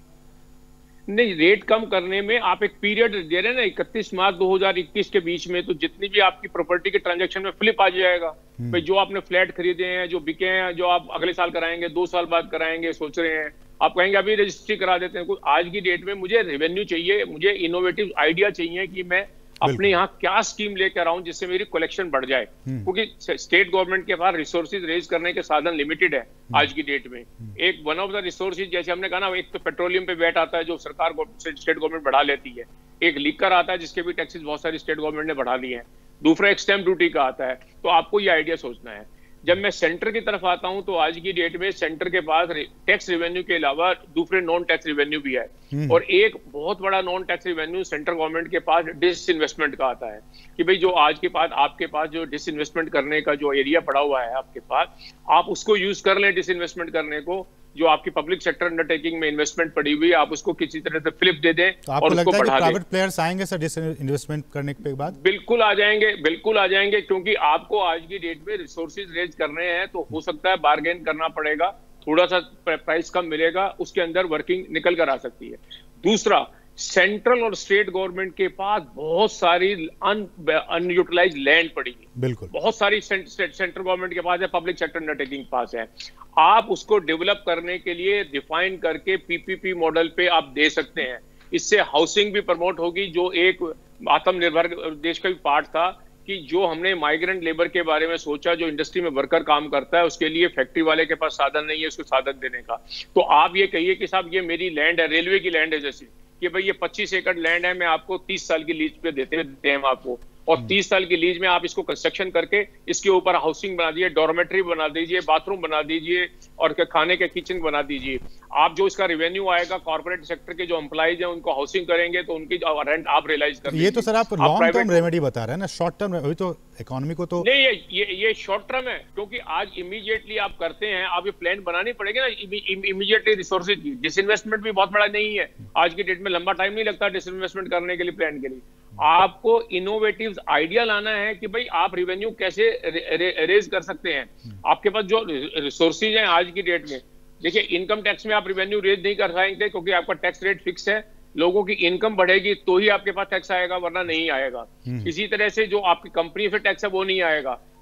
नहीं, रेट कम करने में आप एक पीरियड दे रहे हैं ना 31 मार्च 2021 के बीच में, तो जितनी भी आपकी प्रॉपर्टी के ट्रांजैक्शन में फ्लिप आ जाएगा। भाई जो आपने फ्लैट खरीदे हैं, जो बिके हैं, जो आप अगले साल कराएंगे, 2 साल बाद कराएंगे सोच रहे हैं, आप कहेंगे अभी रजिस्ट्री करा देते हैं। आज की डेट में मुझे रेवेन्यू चाहिए, मुझे इनोवेटिव आइडिया चाहिए कि मैं अपने यहाँ क्या स्कीम लेकर आऊं जिससे मेरी कलेक्शन बढ़ जाए, क्योंकि स्टेट गवर्नमेट के पास रिसोर्सेज रेज करने के साधन लिमिटेड है आज की डेट में। एक वन ऑफ द रिसोर्सेज, जैसे हमने कहा ना, एक तो पेट्रोलियम पे वैट आता है जो सरकार स्टेट गवर्नमेंट बढ़ा लेती है, एक लीकर आता है जिसके भी टैक्सेस बहुत सारी स्टेट गवर्नमेंट ने बढ़ा लिए हैं, दूसरा एक स्टैंप ड्यूटी का आता है। तो आपको ये आइडिया सोचना है। जब मैं सेंटर की तरफ आता हूं तो आज की डेट में सेंटर के पास टैक्स रेवेन्यू के अलावा दूसरे नॉन टैक्स रेवेन्यू भी है, और एक बहुत बड़ा non tax revenue central government के पास डिसइन्वेस्टमेंट का आता है कि भाई जो आज के पास आपके पास जो डिसइन्वेस्टमेंट करने का जो एरिया पड़ा हुआ है आपके पास, आप उसको यूज कर लें डिसइन्वेस्टमेंट करने को। जो आपकी पब्लिक सेक्टर अंडरटेकिंग में इन्वेस्टमेंट पड़ी हुई है आप उसको किसी तरह से फ्लिप दे दें तो और उसको बढ़ा दें। प्राइवेट प्लेयर्स आएंगे सर डिसइन्वेस्टमेंट करने के बाद? बिल्कुल आ जाएंगे, बिल्कुल आ जाएंगे, क्योंकि आपको आज की डेट में रिसोर्सेज रेज करने हैं तो हो सकता है बार्गेन करना पड़ेगा, थोड़ा सा प्राइस कम मिलेगा, उसके अंदर वर्किंग निकल कर आ सकती है। दूसरा, सेंट्रल और स्टेट गवर्नमेंट के पास बहुत सारी अनयूटिलाइज्ड लैंड पड़ी है, बिल्कुल बहुत सारी सेंट्रल गवर्नमेंट के पास है, पब्लिक सेक्टर अंडरटेकिंग के पास है। आप उसको डेवलप करने के लिए डिफाइन करके पीपीपी मॉडल पे आप दे सकते हैं। इससे हाउसिंग भी प्रमोट होगी, जो एक आत्मनिर्भर देश का भी पार्ट था कि जो हमने माइग्रेंट लेबर के बारे में सोचा, जो इंडस्ट्री में वर्कर काम करता है उसके लिए फैक्ट्री वाले के पास साधन नहीं है उसको साधन देने का। तो आप ये कहिए कि साहब ये मेरी लैंड है, रेलवे की लैंड है, जैसे कि भाई ये 25 एकड़ लैंड है, मैं आपको 30 साल की लीज पे देते हैं हम आपको, और 30 साल की लीज में आप इसको कंस्ट्रक्शन करके इसके ऊपर हाउसिंग बना दीजिए, डॉर्मेटरी बना दीजिए, बाथरूम बना दीजिए और खाने के किचन बना दीजिए। आप जो इसका रेवेन्यू आएगा कॉर्पोरेट सेक्टर के जो एम्प्लॉइज हैं उनको हाउसिंग करेंगे तो उनकी रेंट आप रियलाइज कर। ये तो सर आप लॉन्ग टर्म रेमेडी बता रहे हैं ना, शॉर्ट टर्म अभी तो इकोनॉमी को तो नहीं, ये शॉर्ट टर्म है, क्योंकि आज इमीडिएटली आप करते हैं, आप ये प्लान बनानी पड़ेगी ना इमीडिएटली रिसोर्सेज की। डिसइन्वेस्टमेंट भी बहुत बड़ा नहीं है आज की डेट में, लंबा टाइम नहीं लगता डिसइन्वेस्टमेंट करने के लिए, प्लान के लिए। आपको इनोवेटिव आइडिया लाना है कि भाई आप रेवेन्यू कैसे रेज कर सकते हैं। आपके पास जो रिसोर्सेज हैं आज की डेट में, देखिए इनकम टैक्स में आप रेवेन्यू रेज नहीं कर पाएंगे क्योंकि आपका टैक्स रेट फिक्स है, लोगों की इनकम बढ़ेगी तो ही आपके पास टैक्स आएगा, वरना नहीं आएगा। इसी तरह से जो आपकी कंपनी से टैक्स है वो नहीं आएगा,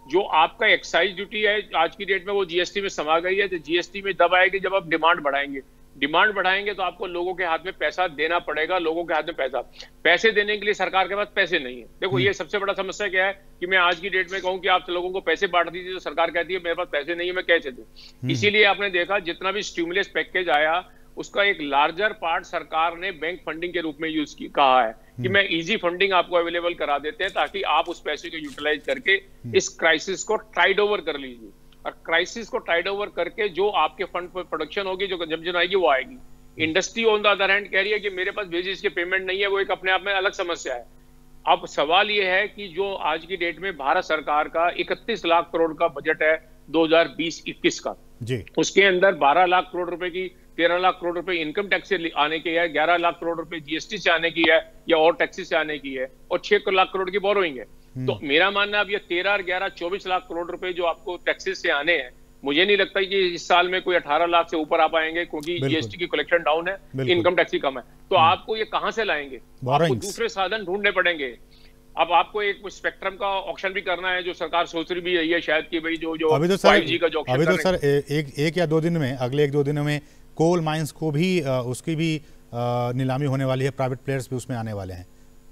जो आपका एक्साइज ड्यूटी है आज की डेट में वो जीएसटी में समा गई है, तो जीएसटी में तब आएगी जब आप डिमांड बढ़ाएंगे। डिमांड बढ़ाएंगे तो आपको लोगों के हाथ में पैसा देना पड़ेगा, लोगों के हाथ में पैसे देने के लिए सरकार के पास पैसे नहीं है। देखो ये सबसे बड़ा समस्या क्या है कि मैं आज की डेट में कहूं कि आप लोगों को पैसे बांट दीजिए, तो सरकार कहती है मेरे पास पैसे नहीं है, मैं कैसे दूं। इसीलिए आपने देखा जितना भी स्टिमुलस पैकेज आया उसका एक लार्जर पार्ट सरकार ने बैंक फंडिंग के रूप में यूज कहा है कि मैं इजी फंडिंग आपको अवेलेबल करा देते हैं ताकि आप उस पैसे को यूटिलाइज करके इस क्राइसिस को टाइड ओवर कर लीजिए। और क्राइसिस को टाइड ओवर करके जो आपके फंड पर प्रोडक्शन होगी, जो कंजम्पशन आएगी वो आएगी। Industry on the other hand कह रही है कि मेरे पास वेजेस के पेमेंट नहीं है, वो एक अपने आप में अलग समस्या है। अब सवाल ये है कि जो आज की डेट में भारत सरकार का 31 लाख करोड़ का बजट है 2020-21 का जी, उसके अंदर 12 लाख करोड़ रुपए की 13 लाख करोड़ रुपए इनकम टैक्स से आने की है, 11 लाख करोड़ रुपए जीएसटी से आने की है या और टैक्सेस से आने की है, और 6 लाख करोड़ की बोरोइंग है। तो मेरा मानना अब ये 13 और 11 24 लाख करोड़ रुपए जो आपको टैक्सेस से आने हैं, मुझे नहीं लगता कि इस साल में कोई 18 लाख से ऊपर आ पाएंगे, क्योंकि जीएसटी की कलेक्शन डाउन है, इनकम टैक्स ही कम है। तो आपको ये कहां से लाएंगे? आपको दूसरे साधन ढूंढने पड़ेंगे। अब आपको एक स्पेक्ट्रम का ऑक्शन भी करना है, जो सरकार सोच रही भी है शायद कि भाई जो अभी तो 5G का जो अभी तो सर एक या दो दिन में, अगले 1-2 दिनों में कोल माइंस को भी उसकी भी नीलामी होने वाली है, प्राइवेट प्लेयर्स भी उसमें आने वाले हैं।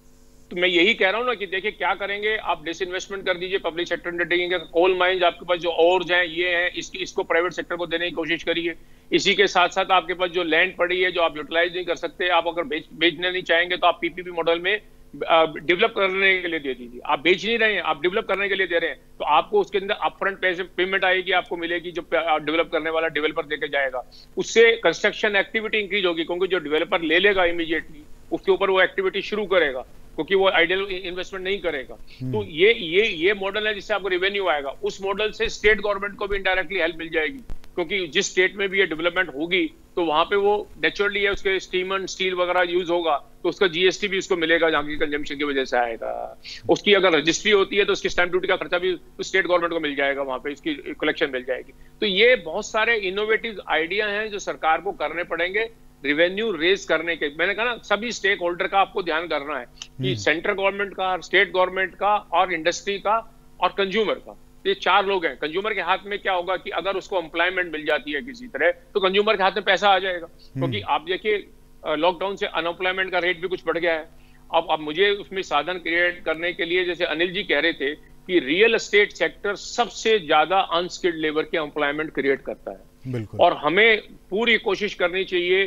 तो मैं यही कह रहा हूं ना कि देखिए क्या करेंगे आप, डिसइन्वेस्टमेंट कर दीजिए पब्लिक सेक्टर अंडरटेकिंग का। कोल माइंस आपके पास जो और हैं ये हैं, इसको प्राइवेट सेक्टर को देने की कोशिश करिए। इसी के साथ साथ आपके पास जो लैंड पड़ी है जो आप यूटिलाइज नहीं कर सकते, आप अगर बेचने नहीं चाहेंगे तो आप पीपीपी मॉडल में डेवलप करने के लिए दे दीजिए। आप बेच नहीं रहे हैं, आप डेवलप करने के लिए दे रहे हैं, तो आपको उसके अंदर अपफ्रंट पेमेंट आएगी, आपको मिलेगी, जो डेवलप करने वाला डेवलपर देके जाएगा। उससे कंस्ट्रक्शन एक्टिविटी इंक्रीज होगी, क्योंकि जो डेवलपर ले लेगा इमीडिएटली उसके ऊपर वो एक्टिविटी शुरू करेगा, क्योंकि वो आइडियल इन्वेस्टमेंट नहीं करेगा। तो ये मॉडल है जिससे आपको रेवेन्यू आएगा। उस मॉडल से स्टेट गवर्नमेंट को भी इनडायरेक्टली हेल्प मिल जाएगी, क्योंकि जिस स्टेट में भी ये डेवलपमेंट होगी तो वहां पे वो नेचुरली है उसके स्टीम एंड स्टील वगैरह यूज होगा, तो उसका जीएसटी भी उसको मिलेगा जहां की कंजम्पशन की वजह से आएगा। उसकी अगर रजिस्ट्री होती है तो उसकी स्टैंप ड्यूटी का खर्चा भी स्टेट गवर्नमेंट को मिल जाएगा, वहां पे इसकी कलेक्शन मिल जाएगी। तो ये बहुत सारे इनोवेटिव आइडिया हैं जो सरकार को करने पड़ेंगे रिवेन्यू रेज करने के। मैंने कहा ना, सभी स्टेक होल्डर का आपको ध्यान करना है कि सेंट्रल गवर्नमेंट का, स्टेट गवर्नमेंट का, और इंडस्ट्री का, और कंज्यूमर का। ये 4 लोग हैं। कंज्यूमर के हाथ में क्या होगा कि अगर उसको एम्प्लॉयमेंट मिल जाती है किसी तरह, तो कंज्यूमर के हाथ में पैसा आ जाएगा, क्योंकि आप देखिए लॉकडाउन से अनएम्प्लॉयमेंट का रेट भी कुछ बढ़ गया है। अब मुझे उसमें साधन क्रिएट करने के लिए, जैसे अनिल जी कह रहे थे कि रियल एस्टेट सेक्टर सबसे ज्यादा अनस्किल्ड लेबर के एम्प्लॉयमेंट क्रिएट करता है, और हमें पूरी कोशिश करनी चाहिए।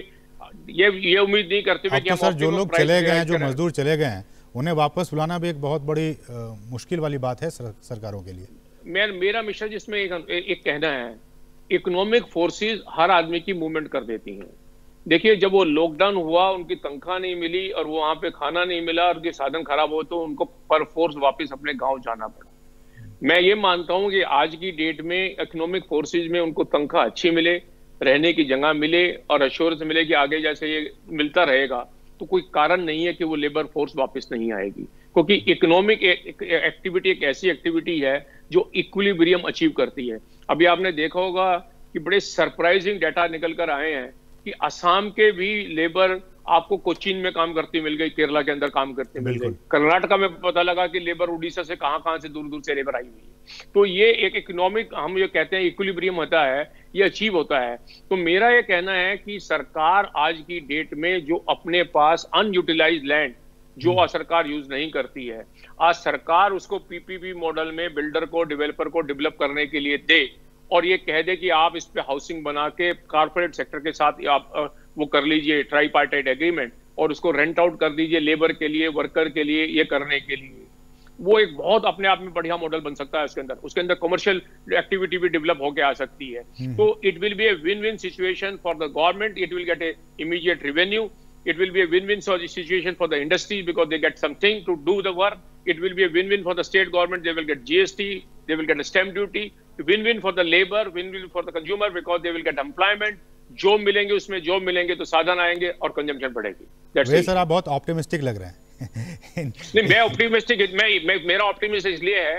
ये उम्मीद नहीं करते हुए कि तो सर जो लोग चले गए हैं, जो मजदूर चले गए हैं, उन्हें वापस बुलाना भी एक बहुत बड़ी मुश्किल वाली बात है सरकारों के लिए। मेरा मिशन जिसमें एक कहना है, इकोनॉमिक फोर्सेस हर आदमी की मूवमेंट कर देती हैं। देखिए जब वो लॉकडाउन हुआ, उनकी तनख्वाह नहीं मिली और वो वहां पे खाना नहीं मिला और उनके साधन खराब हो, तो उनको पर फोर्स वापस अपने गांव जाना पड़ा। मैं ये मानता हूं कि आज की डेट में इकोनॉमिक फोर्सेस में उनको तनख्वाह अच्छी मिले, रहने की जगह मिले और एश्योरेंस मिले कि आगे जैसे ये मिलता रहेगा, तो कोई कारण नहीं है कि वो लेबर फोर्स वापस नहीं आएगी। क्योंकि इकोनॉमिक एक्टिविटी एक ऐसी एक्टिविटी है जो इक्विलिब्रियम अचीव करती है। अभी आपने देखा होगा कि बड़े सरप्राइजिंग डाटा निकल कर आए हैं कि असम के भी लेबर आपको कोचीन में काम करती मिल गई, केरला के अंदर काम करती मिल गई, कर्नाटका में पता लगा कि लेबर उड़ीसा से कहां से दूर दूर से लेबर आई हुई है। तो ये एक इकोनॉमिक, हम ये कहते हैं इक्विलिब्रियम होता है, ये अचीव होता है। तो मेरा ये कहना है कि सरकार आज की डेट में जो अपने पास अनयूटिलाइज्ड लैंड जो सरकार यूज नहीं करती है, आज सरकार उसको पीपीपी मॉडल में बिल्डर को, डेवलपर को डेवलप करने के लिए दे, और ये कह दे कि आप इस पे हाउसिंग बना के कॉर्पोरेट सेक्टर के साथ आप वो कर लीजिए ट्राईपार्टाइट एग्रीमेंट, और उसको रेंट आउट कर दीजिए लेबर के लिए, वर्कर के लिए, ये करने के लिए। वो एक बहुत अपने आप में बढ़िया मॉडल बन सकता है। उसके अंदर कमर्शियल एक्टिविटी भी डेवलप होकर आ सकती है। तो it will be a win win situation for the government, it will get a immediate revenue, it will be a win-win situation for the industry because they get something to do the work. It will be a win-win for the state government, they will get GST, they will get a stamp duty, win-win for the labor, win-win for the consumer because they will get employment. Job मिलेंगे, उसमें job मिलेंगे तो साधन आएंगे और consumption बढ़ेगी। वैसे sir आप बहुत ऑप्टिमिस्टिक लग रहे हैं। नहीं, मैं ऑप्टिमिस्टिक, मेरा ऑप्टिमिस्ट इसलिए है,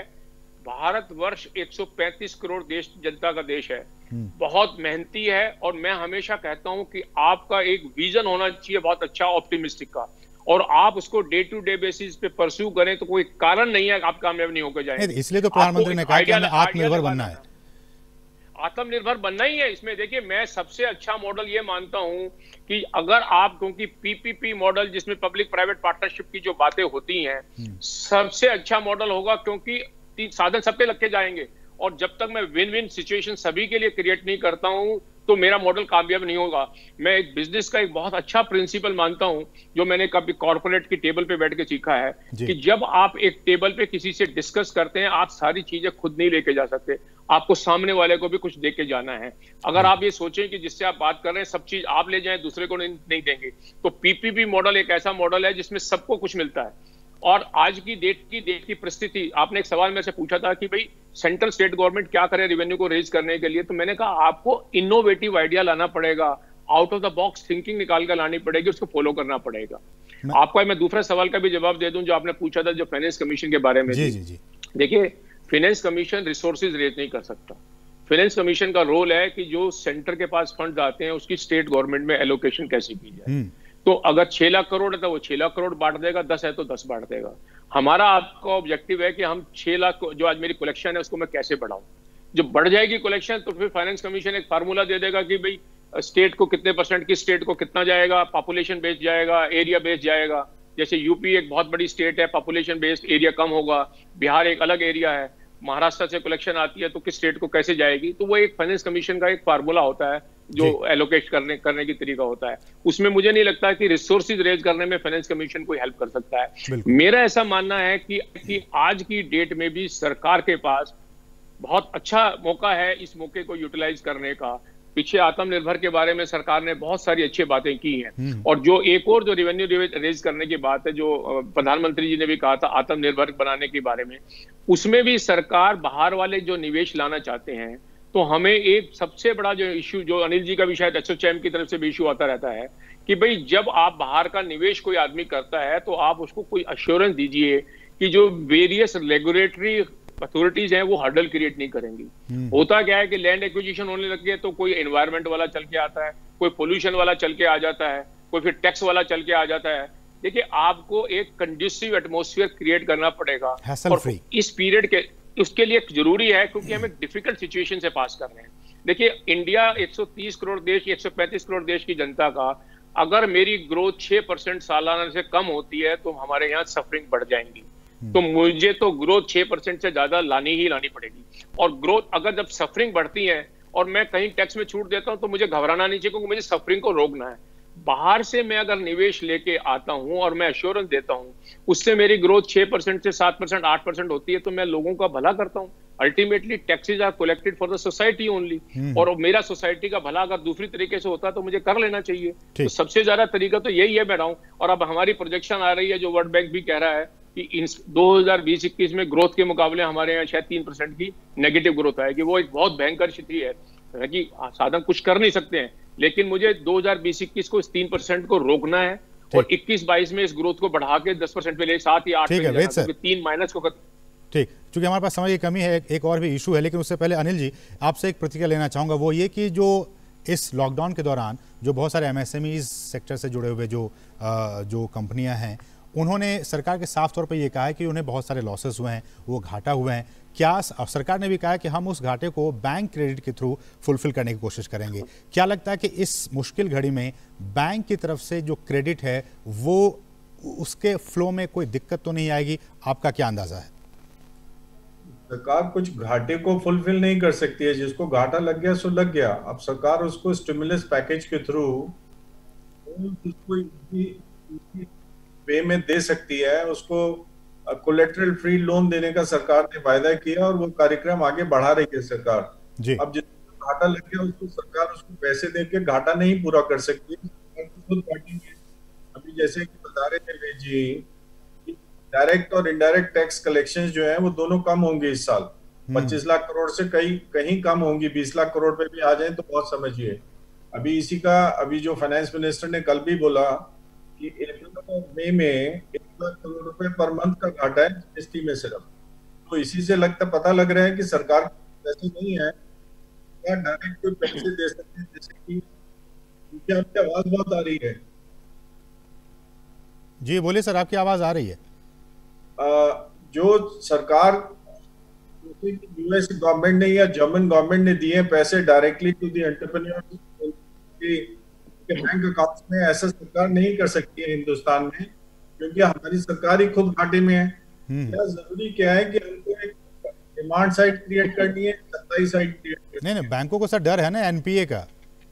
भारतवर्ष 135 करोड़ देश जनता का देश है, बहुत मेहनती है, और मैं हमेशा कहता हूं कि आपका एक विजन होना चाहिए बहुत अच्छा ऑप्टिमिस्टिक का, और आप उसको डे टू डे बेसिस पे परस्यू करें तो कोई कारण नहीं है आप कामयाब नहीं होकर जाएंगे। इसलिए तो प्रधानमंत्री ने कहा कि हमें आत्मनिर्भर बनना है। आत्मनिर्भर बनना ही है। इसमें देखिए मैं सबसे अच्छा मॉडल ये मानता हूं कि अगर आप, क्योंकि पीपीपी मॉडल जिसमें पब्लिक प्राइवेट पार्टनरशिप की जो बातें होती हैं सबसे अच्छा मॉडल होगा, क्योंकि साधन सब पे रखे जाएंगे और जब तक मैं विन विन सिचुएशन सभी के लिए क्रिएट नहीं करता हूं तो मेरा मॉडल कामयाब नहीं होगा। मैं एक बिजनेस का एक बहुत अच्छा प्रिंसिपल मानता हूं जो मैंने कभी कॉर्पोरेट की टेबल पे बैठ के सीखा है कि जब आप एक टेबल पे किसी से डिस्कस करते हैं आप सारी चीजें खुद नहीं लेके जा सकते, आपको सामने वाले को भी कुछ दे के जाना है। अगर आप ये सोचें कि जिससे आप बात कर रहे हैं सब चीज आप ले जाएं दूसरे को नहीं देंगे, तो पीपीपी मॉडल एक ऐसा मॉडल है जिसमें सबको कुछ मिलता है। और आज की डेट की परिस्थिति, आपने एक सवाल मेरे से पूछा था कि भाई सेंट्रल स्टेट गवर्नमेंट क्या करे रेवेन्यू को रेज करने के लिए, तो मैंने कहा आपको इनोवेटिव आइडिया लाना पड़ेगा, out of the box thinking निकाल कर लानी पड़ेगी, उसको फॉलो करना पड़ेगा। आपको मैं दूसरा सवाल का भी जवाब दे दूं जो आपने पूछा था जो फाइनेंस कमीशन के बारे में। जी। देखिए फाइनेंस कमीशन रिसोर्सेज रेज नहीं कर सकता। फाइनेंस कमीशन का रोल है कि जो सेंटर के पास फंड आते हैं उसकी स्टेट गवर्नमेंट में एलोकेशन कैसे की जाए। तो अगर 6 लाख करोड़ है तो वो 6 लाख करोड़ बांट देगा, 10 है तो 10 बांट देगा। हमारा आपका ऑब्जेक्टिव है कि हम 6 लाख जो आज मेरी कलेक्शन है उसको मैं कैसे बढ़ाऊं। जब बढ़ जाएगी कलेक्शन तो फिर फाइनेंस कमीशन एक फार्मूला दे देगा कि भाई स्टेट को कितने परसेंट, किस स्टेट को कितना जाएगा, पॉपुलेशन बेस्ड जाएगा, एरिया बेस्ड जाएगा। जैसे यूपी एक बहुत बड़ी स्टेट है, पॉपुलेशन बेस्ड एरिया कम होगा, बिहार एक अलग एरिया है, महाराष्ट्र से कलेक्शन आती है तो किस स्टेट को कैसे जाएगी। तो वो एक फाइनेंस कमीशन का एक फार्मूला होता है जो एलोकेट करने की तरीका होता है। उसमें मुझे नहीं लगता कि रिसोर्सेज रेज करने में फाइनेंस कमीशन कोई हेल्प कर सकता है। मेरा ऐसा मानना है कि आज की डेट में भी सरकार के पास बहुत अच्छा मौका है इस मौके को यूटिलाइज करने का। पीछे आत्मनिर्भर के बारे में सरकार ने बहुत सारी अच्छी बातें की हैं और जो एक और जो रेवेन्यू रेज करने की बात है जो प्रधानमंत्री जी ने भी कहा था आत्मनिर्भर बनाने के बारे में, उसमें भी सरकार बाहर वाले जो निवेश लाना चाहते हैं तो हमें एक सबसे बड़ा जो इश्यू जो अनिल जी का भी शायद एसोचैम की तरफ से भी इश्यू आता रहता है कि भाई जब आप बाहर का निवेश कोई आदमी करता है तो आप उसको कोई अश्योरेंस दीजिए कि जो वेरियस रेगुलेटरी अथॉरिटीज हैं वो हर्डल क्रिएट नहीं करेंगी। होता क्या है कि लैंड एक्विजिशन होने लग गया तो कोई एनवायरमेंट वाला चल के आता है, कोई पोल्यूशन वाला चल के आ जाता है, कोई फिर टैक्स वाला चल के आ जाता है। देखिए आपको एक कंड्यूसिव एटमॉस्फेयर क्रिएट करना पड़ेगा और इस पीरियड के उसके लिए जरूरी है क्योंकि हम एक डिफिकल्ट सिचुएशन से पास कर रहे हैं। देखिए इंडिया 130 करोड़ देश, 135 करोड़ देश की जनता का अगर मेरी ग्रोथ 6% सालाना से कम होती है तो हमारे यहाँ सफरिंग बढ़ जाएंगी। तो मुझे तो ग्रोथ 6% से ज्यादा लानी ही लानी पड़ेगी। और ग्रोथ अगर जब सफरिंग बढ़ती है और मैं कहीं टैक्स में छूट देता हूं तो मुझे घबराना नहीं चाहिए क्योंकि मुझे सफरिंग को रोकना है। बाहर से मैं अगर निवेश लेके आता हूं और मैं एश्योरेंस देता हूं उससे मेरी ग्रोथ 6% से 7%, 8% होती है तो मैं लोगों का भला करता हूं। Ultimately taxes are collected for the society only और मेरा सोसाइटी का भला अगर दूसरी तरीके से होता तो मुझे कर लेना चाहिए। तो सबसे ज्यादा तरीका तो यही है बैठा हूं। और अब हमारी प्रोजेक्शन आ रही है जो वर्ल्ड बैंक भी कह रहा है कि 2020-21 में ग्रोथ के मुकाबले हमारे यहाँ शायद 3% की नेगेटिव ग्रोथ आएगी। वो एक बहुत भयंकर स्थिति है कि साधन कुछ कर नहीं सकते हैं, लेकिन मुझे 2020-21 को इस 3% को रोकना है और 21-22 में इस ग्रोथ को बढ़ा के 10% पे ले 7 या 8 पे 3 माइनस को ठीक। चूंकि हमारे पास समय की कमी है, एक और भी इशू है, लेकिन उससे पहले अनिल जी आपसे एक प्रतिक्रिया लेना चाहूंगा। वो ये कि जो इस लॉकडाउन के दौरान जो बहुत सारे एमएसएमई सेक्टर से जुड़े हुए जो कंपनियां हैं उन्होंने सरकार के साफ तौर पर यह कहा है कि उन्हें बहुत सारे लॉसेस हुए हैं, वो घाटा हुए हैं। क्या सरकार ने भी कहा है कि हम उस घाटे को बैंक क्रेडिट के थ्रू फुलफिल करने की कोशिश करेंगे। क्या लगता है कि इस मुश्किल घड़ी में बैंक की तरफ से जो क्रेडिट है वो उसके फ्लो में कोई दिक्कत तो नहीं आएगी? आपका क्या अंदाजा है? सरकार कुछ घाटे को फुलफिल नहीं कर सकती है। जिसको घाटा लग गया सो लग गया। अब सरकार उसको स्टिमुलस पैकेज के थ्रू वे में दे सकती है। उसको कोलेटरल फ्री लोन देने का सरकार ने वायदा किया और वो कार्यक्रम आगे बढ़ा रही है सरकार जी। अब जिसको घाटा लग गया उसको सरकार उसको पैसे देके घाटा नहीं पूरा कर सकती। अभी जैसे कि बता रहे थे जी, डायरेक्ट और इनडायरेक्ट टैक्स कलेक्शंस जो है वो दोनों कम होंगे इस साल। 25 लाख करोड़ से कहीं कम होंगी। 20 लाख करोड़ पे भी आ जाए तो बहुत समझिए। अभी जो फाइनेंस मिनिस्टर ने कल भी बोला कि अप्रैल और मई में 1 लाख करोड़ रुपए पर मंथ का घाटा है जीएसटी में सिर्फ। तो इसी से पता लग रहा है कि सरकार पैसे नहीं है, डायरेक्ट कोई पैसे दे सकते हैं। जैसे कि आपकी आवाज बहुत आ रही है जी बोलिए सर, आपकी आवाज आ रही है। जो सरकार यूएस गवर्नमेंट ने या जर्मन गवर्नमेंट ने दिए पैसे डायरेक्टली टू द एंटरप्रेन्योर्स के बैंक अकाउंट्स में, ऐसा सरकार नहीं कर सकती है हिंदुस्तान में, क्योंकि हमारी सरकार ही खुद घाटे में है। क्या जरूरी क्या है कि हमको एक डिमांड साइड क्रिएट करनी है, सप्लाई साइड क्रिएट करनी है? नहीं, बैंकों को सर डर है ना एनपीए का।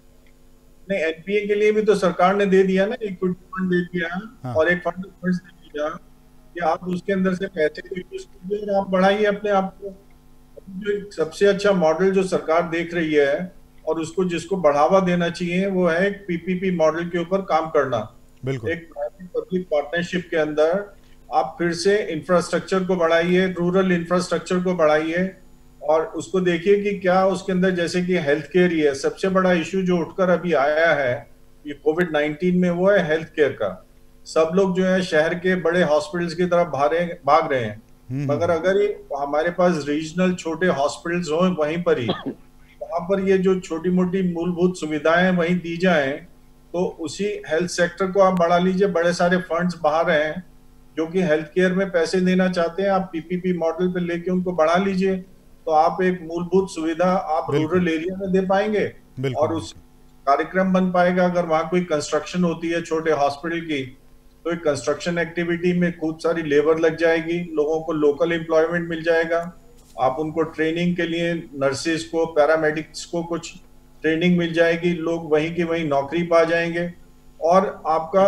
नहीं, एनपीए के लिए भी तो सरकार ने दे दिया ना, इक्विटी फंड दे दिया। हाँ। और एक फंड दे दिया कि आप उसके अंदर से पैसे को यूज कीजिए और आप बढ़ाइए अपने आप को। जो सबसे अच्छा मॉडल जो सरकार देख रही है और उसको जिसको बढ़ावा देना चाहिए वो है एक पीपीपी मॉडल के ऊपर काम करना। बिल्कुल। एक प्राइवेट पब्लिक पार्टनरशिप के अंदर आप फिर से इंफ्रास्ट्रक्चर को बढ़ाइए, रूरल इंफ्रास्ट्रक्चर को बढ़ाइए और उसको देखिए कि क्या उसके अंदर, जैसे कि हेल्थ केयर ही है सबसे बड़ा इश्यू जो उठकर अभी आया है ये कोविड-19 में, वो है हेल्थ केयर का। सब लोग जो है शहर के बड़े हॉस्पिटल्स की तरफ भाग रहे हैं, मगर अगर ये हमारे पास रीजनल छोटे हॉस्पिटल्स हो वहीं पर ही, वहां पर ये जो छोटी मोटी मूलभूत सुविधाएं वहीं दी जाएं, तो उसी हेल्थ सेक्टर को आप बढ़ा लीजिए। बड़े सारे फंड्स बाहर हैं जो कि हेल्थ केयर में पैसे देना चाहते हैं, आप पीपीपी मॉडल पे लेके उनको बढ़ा लीजिए, तो आप एक मूलभूत सुविधा आप रूरल एरिया में दे पाएंगे और उस कार्यक्रम बन पाएगा। अगर वहां कोई कंस्ट्रक्शन होती है छोटे हॉस्पिटल की, तो एक कंस्ट्रक्शन एक्टिविटी में खूब सारी लेबर लग जाएगी, लोगों को लोकल एम्प्लॉयमेंट मिल जाएगा। आप उनको ट्रेनिंग के लिए नर्सेज को, पैरामेडिक्स को कुछ ट्रेनिंग मिल जाएगी, लोग वहीं की वहीं नौकरी पा जाएंगे। और आपका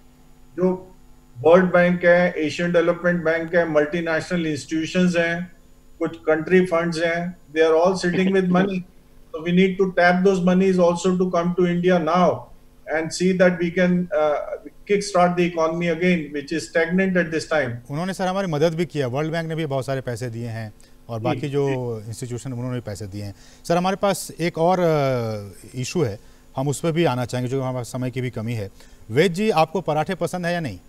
जो वर्ल्ड बैंक है, एशियन डेवलपमेंट बैंक है, मल्टीनेशनल इंस्टीट्यूशंस हैं, कुछ कंट्री फंड्स हैं, they are all sitting with money, so we need to tap those monies also to come to India now and see that we can kickstart the economy again, which is stagnant at this time. उन्होंने sir हमारी मदद भी किया, world bank ने भी बहुत सारे पैसे दिए हैं और बाकी जो इंस्टीट्यूशन उन्होंने भी पैसे दिए हैं। सर हमारे पास एक और इशू है, हम उस पर भी आना चाहेंगे जो हमारे समय की भी कमी है। वेद जी, आपको पराठे पसंद है या नहीं?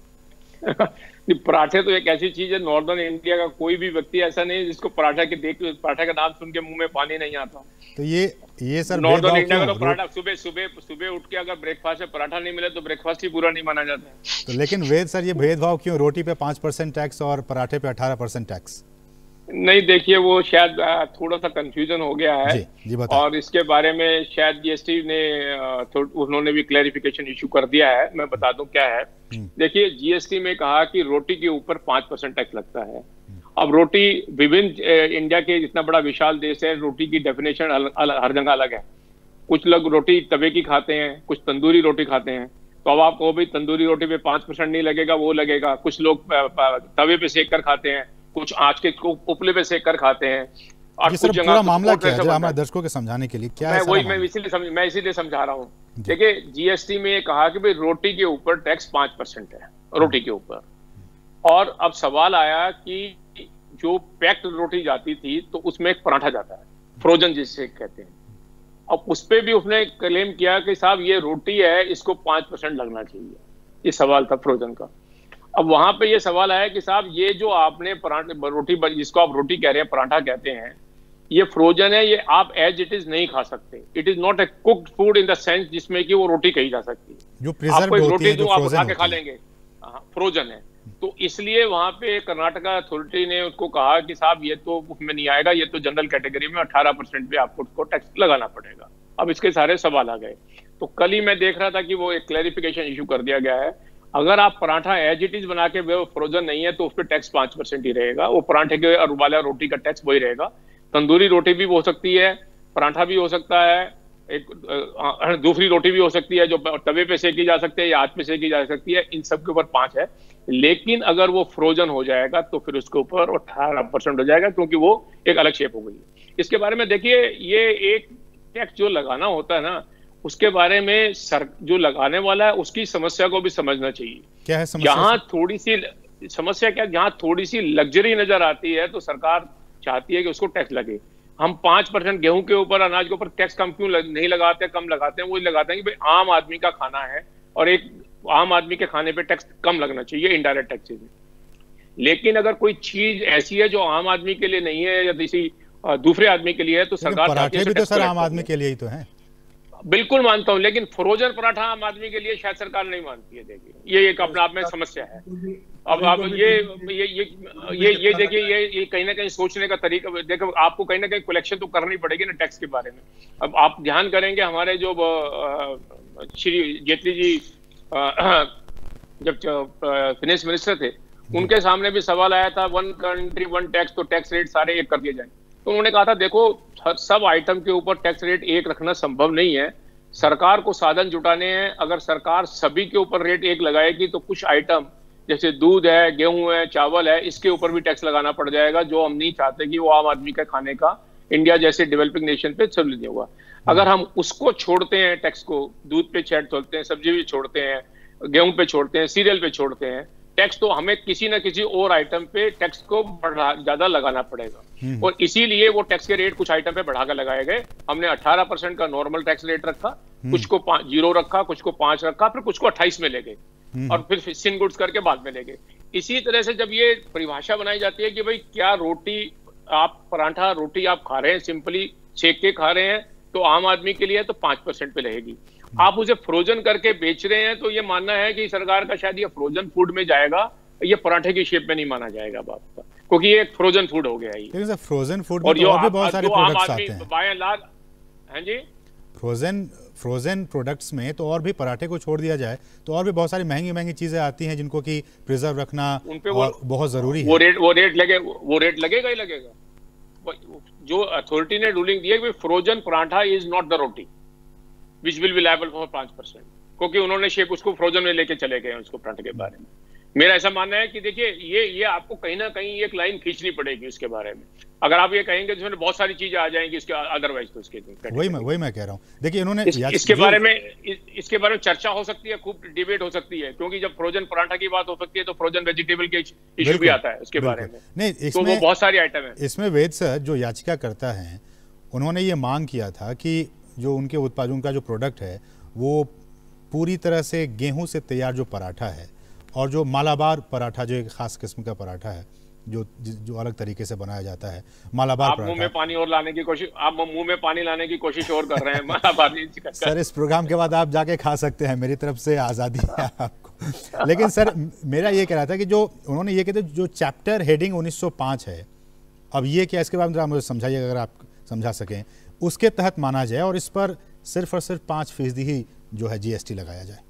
पराठे तो एक ऐसी चीज है, नॉर्दर्न इंडिया का कोई भी व्यक्ति ऐसा नहीं जिसको पराठा का नाम सुन के मुंह में पानी नहीं आता। तो ये सर नॉर्दर्न इंडिया का तो पराठा सुबह उठ के अगर ब्रेकफास्ट में पराठा नहीं मिले तो ब्रेकफास्ट ही पूरा नहीं माना जाता। तो लेकिन वेद सर ये भेदभाव क्यों, रोटी पे 5% टैक्स और पराठे पे 18% टैक्स? नहीं, देखिए वो शायद थोड़ा सा कंफ्यूजन हो गया है। जी और इसके बारे में शायद जीएसटी ने उन्होंने भी क्लैरिफिकेशन इशू कर दिया है। मैं बता दूं क्या है। देखिए, जीएसटी में कहा कि रोटी के ऊपर 5% टैक्स लगता है। अब रोटी विभिन्न इंडिया के इतना बड़ा विशाल देश है, रोटी की डेफिनेशन हर जगह अलग है। कुछ लोग रोटी तवे की खाते हैं, कुछ तंदूरी रोटी खाते हैं। तो अब आप कहो भाई तंदूरी रोटी पे 5% नहीं लगेगा, वो लगेगा। कुछ लोग तवे पे सेक कर खाते हैं, कुछ आँच के उपले पे सेक कर खाते हैं। और कुछ जगह पूरा मामला क्या है हमारे दर्शकों के समझाने के लिए क्या है? मैं इसीलिए समझा रहा हूँ। देखिए, जीएसटी में कहा कि भाई रोटी के ऊपर टैक्स 5% है, रोटी के ऊपर। और अब सवाल आया कि जो पैक्ड रोटी जाती थी तो उसमें एक पराठा जाता है, फ्रोजन जिसे कहते हैं। अब उस पर भी उसने क्लेम किया कि साहब ये रोटी है, इसको 5% लगना चाहिए। ये सवाल था फ्रोजन का। अब वहां पे ये सवाल आया कि साहब ये जो आपने पराठे रोटी, जिसको आप रोटी कह रहे हैं, पराठा कहते हैं, ये फ्रोजन है, ये आप एज इट इज नहीं खा सकते। It is not a cooked food in the sense जिसमें कि वो रोटी कही जा सकती है। आपको एक रोटी दूं, आप उठा के खा लेंगे, फ्रोजन है। तो इसलिए वहां पे कर्नाटका अथॉरिटी ने उसको कहा कि साहब ये तो उसमें नहीं आएगा, ये तो जनरल कैटेगरी में 18% पे आपको उसको टैक्स लगाना पड़ेगा। अब इसके सारे सवाल आ गए। तो कल ही मैं देख रहा था कि वो एक क्लैरिफिकेशन इशू कर दिया गया है। अगर आप पराठा एज इट इज बना के वो फ्रोजन नहीं है तो उस पर टैक्स 5% ही रहेगा। वो पराठे के और वाला रोटी का टैक्स वही रहेगा। तंदूरी रोटी भी हो सकती है, पराठा भी हो सकता है, एक दूसरी रोटी भी हो सकती है जो तवे पे सेकी जा सकती है या हाथ पे सेकी जा सकती है। इन सब के ऊपर 5 है। लेकिन अगर वो फ्रोजन हो जाएगा तो फिर उसके ऊपर 18% हो जाएगा, क्योंकि वो एक अलग शेप हो गई है। इसके बारे में देखिए, ये एक टैक्स जो लगाना होता है ना, उसके बारे में जो लगाने वाला है उसकी समस्या को भी समझना चाहिए। क्या है समस्या? जहां थोड़ी सी समस्या क्या, जहां थोड़ी सी लग्जरी नजर आती है तो सरकार चाहती है कि उसको टैक्स लगे। हम 5% गेहूं के ऊपर, अनाज के ऊपर टैक्स कम क्यों नहीं लगाते, कम लगाते हैं? वो लगाते हैं कि भाई आम आदमी का खाना है और एक आम आदमी के खाने पे टैक्स कम लगना चाहिए, इनडायरेक्ट टैक्सेस में। लेकिन अगर कोई चीज ऐसी है जो आम आदमी के लिए नहीं है या किसी दूसरे आदमी के लिए है तो सरकार पराठे भी तो सर आम आदमी के लिए ही तो है। बिल्कुल मानता हूं, लेकिन फ्रोजन पराठा आम आदमी के लिए शायद सरकार नहीं मानती है। देखिए ये एक अपने आप में समस्या है। अब ये देखिए, ये कहीं ना कहीं सोचने का तरीका, देखो आपको कहीं ना कहीं कलेक्शन तो करनी पड़ेगी ना टैक्स के बारे में। अब आप ध्यान करेंगे, हमारे जो श्री जेटली जी जब फाइनेंस मिनिस्टर थे, उनके सामने भी सवाल आया था, वन कंट्री वन टैक्स, तो टैक्स रेट सारे एक कर दिए जाए। तो उन्होंने कहा था देखो सब आइटम के ऊपर टैक्स रेट एक रखना संभव नहीं है, सरकार को साधन जुटाने हैं। अगर सरकार सभी के ऊपर रेट एक लगाएगी तो कुछ आइटम जैसे दूध है, गेहूं है, चावल है, इसके ऊपर भी टैक्स लगाना पड़ जाएगा, जो हम नहीं चाहते कि वो आम आदमी का खाने का इंडिया जैसे डेवलपिंग नेशन पे चल नहीं होगा। अगर हम उसको छोड़ते हैं टैक्स को, दूध पे छेड़ छोड़ते हैं, सब्जी भी छोड़ते हैं, गेहूं पे छोड़ते हैं, सीरियल पे छोड़ते हैं टैक्स, तो हमें किसी ना किसी और आइटम पे टैक्स को ज्यादा लगाना पड़ेगा। और इसीलिए वो टैक्स के रेट कुछ आइटम पे बढ़ाकर लगाए गए। हमने 18% का नॉर्मल टैक्स रेट रखा, कुछ को 0 रखा, कुछ को 5 रखा, फिर कुछ को 28 में ले गए, और फिर सिन गुड्स करके बाद में ले गए। इसी तरह से जब ये परिभाषा बनाई जाती है कि भाई क्या रोटी आप, पराठा रोटी आप खा रहे हैं, सिंपली सेक के खा रहे हैं, तो आम आदमी के लिए तो 5% पे रहेगी। आप उसे फ्रोजन करके बेच रहे हैं, तो ये मानना है कि सरकार का शायद ये फ्रोजन फूड में जाएगा, ये पराठे की शेप में नहीं माना जाएगा बात का, क्योंकि ये एक फ्रोजन फूड हो गया है। लेकिन सर फ्रोजन फूड में तो और भी बहुत सारे प्रोडक्ट्स आते हैं बाय एंड लार्ज। हाँ जी, फ्रोजन प्रोडक्ट्स में तो और भी, पराठे को छोड़ दिया जाए तो और भी बहुत सारी महंगी महंगी चीजें आती हैं जिनको कि प्रिजर्व रखना और बहुत जरूरी है। वो रेट लगेगा ही लगेगा। जो अथॉरिटी ने रूलिंग दी है कि frozen paratha is not the roti which will be liable for 5%, क्योंकि उन्होंने शेप उसको फ्रोजन में लेके चले गए उसको पराठे के बारे में। मेरा ऐसा मानना है कि देखिए ये आपको कहीं ना कहीं एक लाइन खींचनी पड़ेगी उसके बारे में। अगर आप ये कहेंगे तो बहुत सारी चीजें आ जाएंगी इसके, अदरवाइज तो इसके वही मैं कह रहा हूँ। देखिए इन्होंने इसके बारे में चर्चा हो सकती है, खूब डिबेट हो सकती है, क्योंकि जब फ्रोजन पराठा की बात हो सकती है तो फ्रोजन वेजिटेबल के इशू भी आता है उसके बारे में। नहीं, तो वो बहुत सारी आइटम है। इसमें वेद सर जो याचिका करता है, उन्होंने ये मांग किया था कि जो उनके उत्पादों का जो प्रोडक्ट है वो पूरी तरह से गेहूं से तैयार जो पराठा है, और जो मालाबार पराठा, जो एक खास किस्म का पराठा है जो अलग तरीके से बनाया जाता है, मालाबार आप मुंह में पानी और लाने की कोशिश, आप मुंह में पानी लाने की कोशिश और कर रहे हैं मालाबार सर इस प्रोग्राम के बाद आप जाके खा सकते हैं, मेरी तरफ से आज़ादी है आपको। लेकिन सर मेरा ये कह रहा था कि जो उन्होंने ये कहते जो चैप्टर हेडिंग 1905 है, अब ये क्या, इसके बारे में मुझे समझाइए अगर आप समझा सकें, उसके तहत माना जाए और इस पर सिर्फ और सिर्फ 5% ही जो है जीएसटी लगाया जाए।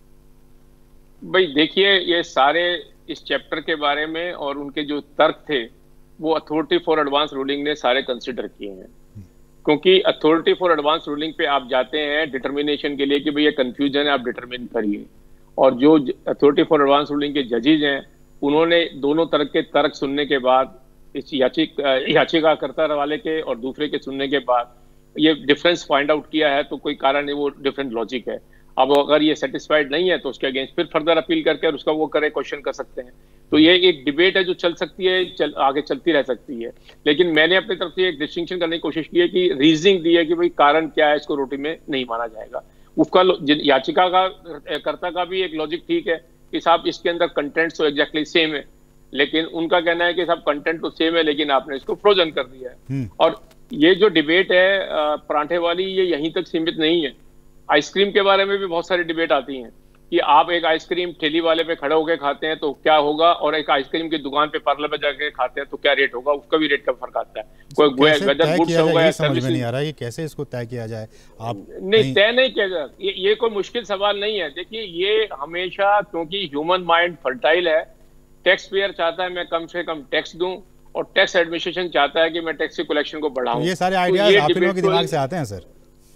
भाई देखिए, ये सारे इस चैप्टर के बारे में और उनके जो तर्क थे वो अथॉरिटी फॉर एडवांस रूलिंग ने सारे कंसिडर किए हैं, क्योंकि अथॉरिटी फॉर एडवांस रूलिंग पे आप जाते हैं डिटर्मिनेशन के लिए कि भाई ये कंफ्यूजन है, आप डिटरमिन करिए। और जो अथॉरिटी फॉर एडवांस रूलिंग के जजेज हैं, उन्होंने दोनों तरह के तर्क सुनने के बाद, इस याचिकाकर्ता वाले के और दूसरे के सुनने के बाद ये डिफरेंस फाइंड आउट किया है, तो कोई कारण नहीं, वो डिफरेंट लॉजिक है। अब अगर ये सेटिस्फाइड नहीं है तो उसके अगेंस्ट फिर फर्दर अपील करके और उसका वो करे, क्वेश्चन कर सकते हैं। तो ये एक डिबेट है जो चल सकती है, आगे चलती रह सकती है। लेकिन मैंने अपनी तरफ से एक डिस्टिंक्शन करने की कोशिश की है कि रीजनिंग दी है कि भाई कारण क्या है, इसको रोटी में नहीं माना जाएगा। उसका याचिका का कर्ता का भी एक लॉजिक ठीक है कि साहब इसके अंदर कंटेंट तो एग्जैक्टली सेम है, लेकिन उनका कहना है कि साहब कंटेंट तो सेम है लेकिन आपने इसको फ्रोजन कर दिया है। और ये जो डिबेट है पराठे वाली, ये यहीं तक सीमित नहीं है। आइसक्रीम के बारे में भी बहुत सारी डिबेट आती हैं कि आप एक आइसक्रीम ठेली वाले पे खड़े होकर खाते हैं तो क्या होगा, और एक आइसक्रीम की दुकान पे पार्लर पे जाके खाते हैं तो क्या रेट होगा, उसका भी रेट का फर्क आता है। कोई वेदर गुड्स होगा या समझ में नहीं आ रहा है कैसे इसको तय किया जाए। आप नहीं, तय नहीं किया जाए, ये कोई मुश्किल सवाल नहीं है। देखिए ये हमेशा, क्योंकि ह्यूमन माइंड फर्टाइल है, टैक्स पेयर चाहता है मैं कम से कम टैक्स दूं, और टैक्स एडमिनिस्ट्रेशन चाहता है कि मैं टैक्स की कलेक्शन को बढ़ाऊं। ये सारे आइडियाज आप लोगों के दिमाग से आते हैं सर?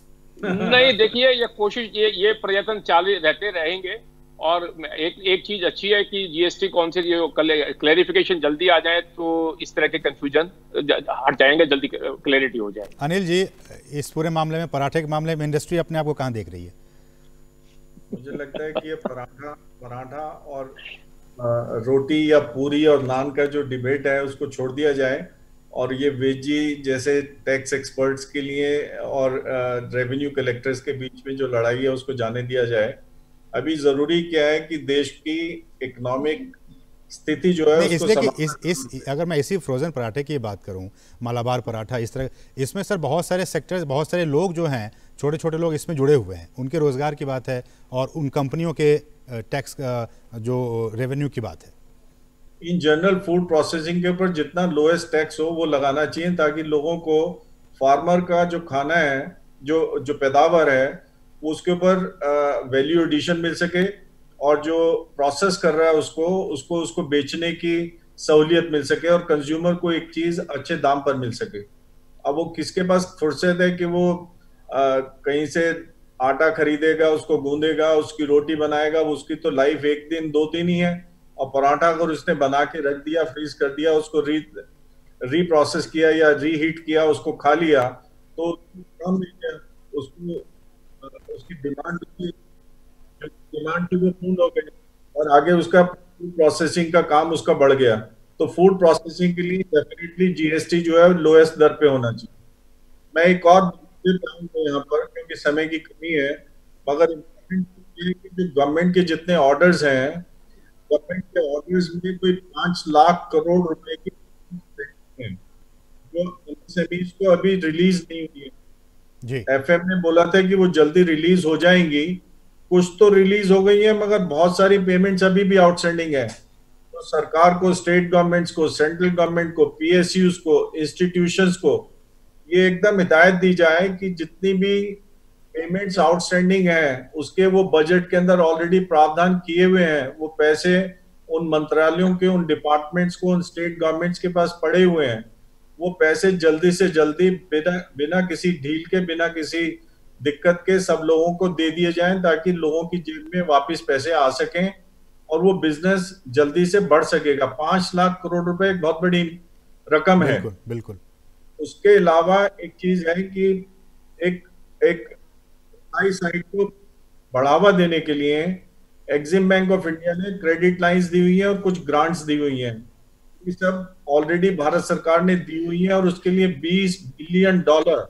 नहीं, देखिए ये कोशिश, ये प्रयत्न चालू रहते रहेंगे। और एक चीज अच्छी है कि जीएसटी कौन से क्लैरिफिकेशन जल्दी आ जाए तो इस तरह के कंफ्यूजन हट जाएंगे, जल्दी क्लैरिटी हो जाए। अनिल जी, इस पूरे मामले में, पराठे के मामले में इंडस्ट्री अपने आप को कहाँ देख रही है? मुझे लगता है कि ये पराठा और रोटी या पूरी और नान का जो डिबेट है उसको छोड़ दिया जाए, और ये वेजी जैसे टैक्स एक्सपर्ट्स के लिए और रेवेन्यू कलेक्टर्स के बीच में जो लड़ाई है उसको जाने दिया जाए। अभी जरूरी क्या है कि देश की इकोनॉमिक स्थिति जो है उसको इसलिए कि इस अगर मैं इसी फ्रोजन पराठे की बात करूं, मालाबार पराठा, इस तरह इसमें सर बहुत सारे सेक्टर्स, बहुत सारे लोग जो हैं, छोटे छोटे लोग इसमें जुड़े हुए हैं, उनके रोजगार की बात है और उन कंपनियों के टैक्स जो रेवेन्यू की बात है। इन जनरल फूड प्रोसेसिंग के ऊपर जितना लोएस्ट टैक्स हो वो लगाना चाहिए, ताकि लोगों को फार्मर का जो खाना है, जो पैदावार है, उसके ऊपर वैल्यू एडिशन मिल सके और जो प्रोसेस कर रहा है उसको बेचने की सहूलियत मिल सके और कंज्यूमर को एक चीज अच्छे दाम पर मिल सके। अब वो किसके पास फुर्सत है कि वो कहीं से आटा खरीदेगा, उसको गूंदेगा, उसकी रोटी बनाएगा, उसकी तो लाइफ एक दिन 2 दिन ही है। और पराठा अगर उसने बना के रख दिया, फ्रीज कर दिया, उसको रीप्रोसेस किया या रीहीट किया, उसको खा लिया, तो कम उसको उसकी डिमांड थी वो पूर्ण हो गई और आगे उसका फूड प्रोसेसिंग का काम उसका बढ़ गया। तो फूड प्रोसेसिंग के लिए डेफिनेटली जीएसटी जो है लोएस्ट दर पे होना चाहिए। मैं एक और यहाँ पर, क्योंकि समय की कमी है, मगर जो गवर्नमेंट के जितने ऑर्डर्स हैं, गवर्नमेंट के ऑर्डर्स में कोई 5 लाख करोड़ रुपए की जो एमएसएमईज को अभी रिलीज नहीं हुई है। एफएम ने बोला था कि वो जल्दी रिलीज हो जाएंगी, कुछ तो रिलीज हो गई है, मगर बहुत सारी पेमेंट्स अभी भी आउटस्टैंडिंग है। तो सरकार को, स्टेट गवर्नमेंट्स को, सेंट्रल गवर्नमेंट को, पीएसयूज को, इंस्टीट्यूशंस को ये एकदम हिदायत दी जाए कि जितनी भी पेमेंट्स आउटस्टैंडिंग है उसके वो बजट के अंदर ऑलरेडी प्रावधान किए हुए हैं, वो पैसे उन मंत्रालयों के, उन डिपार्टमेंट्स को, उन स्टेट गवर्नमेंट्स के पास पड़े हुए हैं, वो पैसे जल्दी से जल्दी बिना किसी ढील के, बिना किसी दिक्कत के सब लोगों को दे दिए जाएं, ताकि लोगों की जेब में वापस पैसे आ सकें और वो बिजनेस जल्दी से बढ़ सकेगा। 5 लाख करोड़ रुपए एक बहुत बड़ी रकम है। बिल्कुल। उसके अलावा एक चीज है कि एक साइड को बढ़ावा देने के लिए एग्जिम बैंक ऑफ इंडिया ने क्रेडिट लाइंस दी हुई है और कुछ ग्रांट्स दी हुई हैं। ये सब ऑलरेडी भारत सरकार ने दी हुई है और उसके लिए $20 बिलियन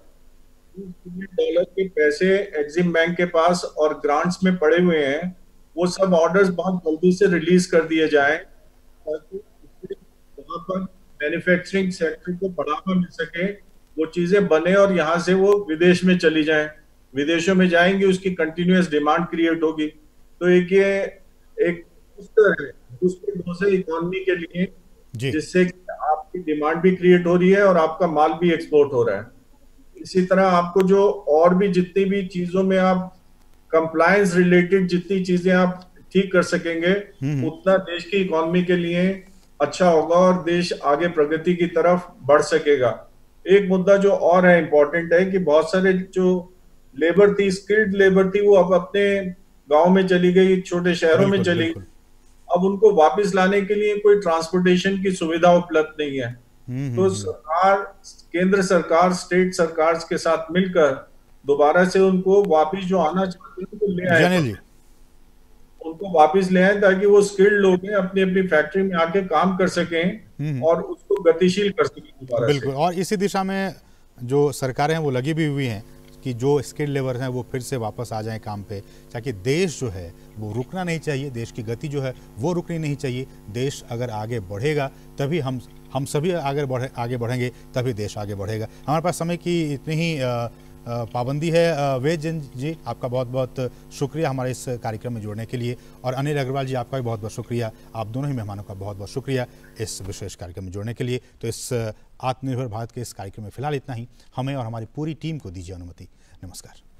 के पैसे एग्जिम बैंक के पास और ग्रांट्स में पड़े हुए हैं। वो सब ऑर्डर्स बहुत जल्दी से रिलीज कर दिए जाएं ताकि वहां पर मैन्युफैक्चरिंग सेक्टर को बढ़ावा मिल सके, वो चीजें बने और यहाँ से वो विदेश में चली जाएं। विदेशों में जाएंगी, उसकी कंटिन्यूअस डिमांड क्रिएट होगी। तो एक बूस्टर डोज है इकोनॉमी के लिए, जिससे आपकी डिमांड भी क्रिएट हो रही है और आपका माल भी एक्सपोर्ट हो रहा है। इसी तरह आपको जो और भी जितनी भी चीजों में आप कंप्लायंस रिलेटेड जितनी चीजें आप ठीक कर सकेंगे, उतना देश की इकोनॉमी के लिए अच्छा होगा और देश आगे प्रगति की तरफ बढ़ सकेगा। एक मुद्दा जो और है इम्पोर्टेंट है कि बहुत सारे जो लेबर थी, स्किल्ड लेबर थी, वो अब अपने गांव में चली गई, छोटे शहरों में चली गई। अब उनको वापस लाने के लिए कोई ट्रांसपोर्टेशन की सुविधा उपलब्ध नहीं है। तो सरकार, केंद्र सरकार, स्टेट सरकार के साथ मिलकर दोबारा से उनको वापस जो आना चाहते हैं उनको ले आए, उनको वापस ले आए, ताकि वो स्किल्ड लोग हैं अपनी अपनी फैक्ट्री में आके काम कर सकें और उसको गतिशील कर सकें दोबारा। बिल्कुल। और इसी दिशा में जो सरकारें हैं वो लगी भी हुई हैं कि जो स्किल्ड लेबर हैं वो फिर से वापस आ जाएं काम पे, ताकि देश जो है वो रुकना नहीं चाहिए, देश की गति जो है वो रुकनी नहीं चाहिए। देश अगर आगे बढ़ेगा तभी हम सभी आगे बढ़ेंगे, तभी देश आगे बढ़ेगा। हमारे पास समय की इतनी ही पाबंदी है। वेद जैन जी, आपका बहुत बहुत शुक्रिया हमारे इस कार्यक्रम में जुड़ने के लिए, और अनिल अग्रवाल जी, आपका भी बहुत बहुत शुक्रिया। आप दोनों ही मेहमानों का बहुत बहुत शुक्रिया इस विशेष कार्यक्रम में जुड़ने के लिए। तो इस आत्मनिर्भर भारत के इस कार्यक्रम में फिलहाल इतना ही। हमें और हमारी पूरी टीम को दीजिए अनुमति। नमस्कार।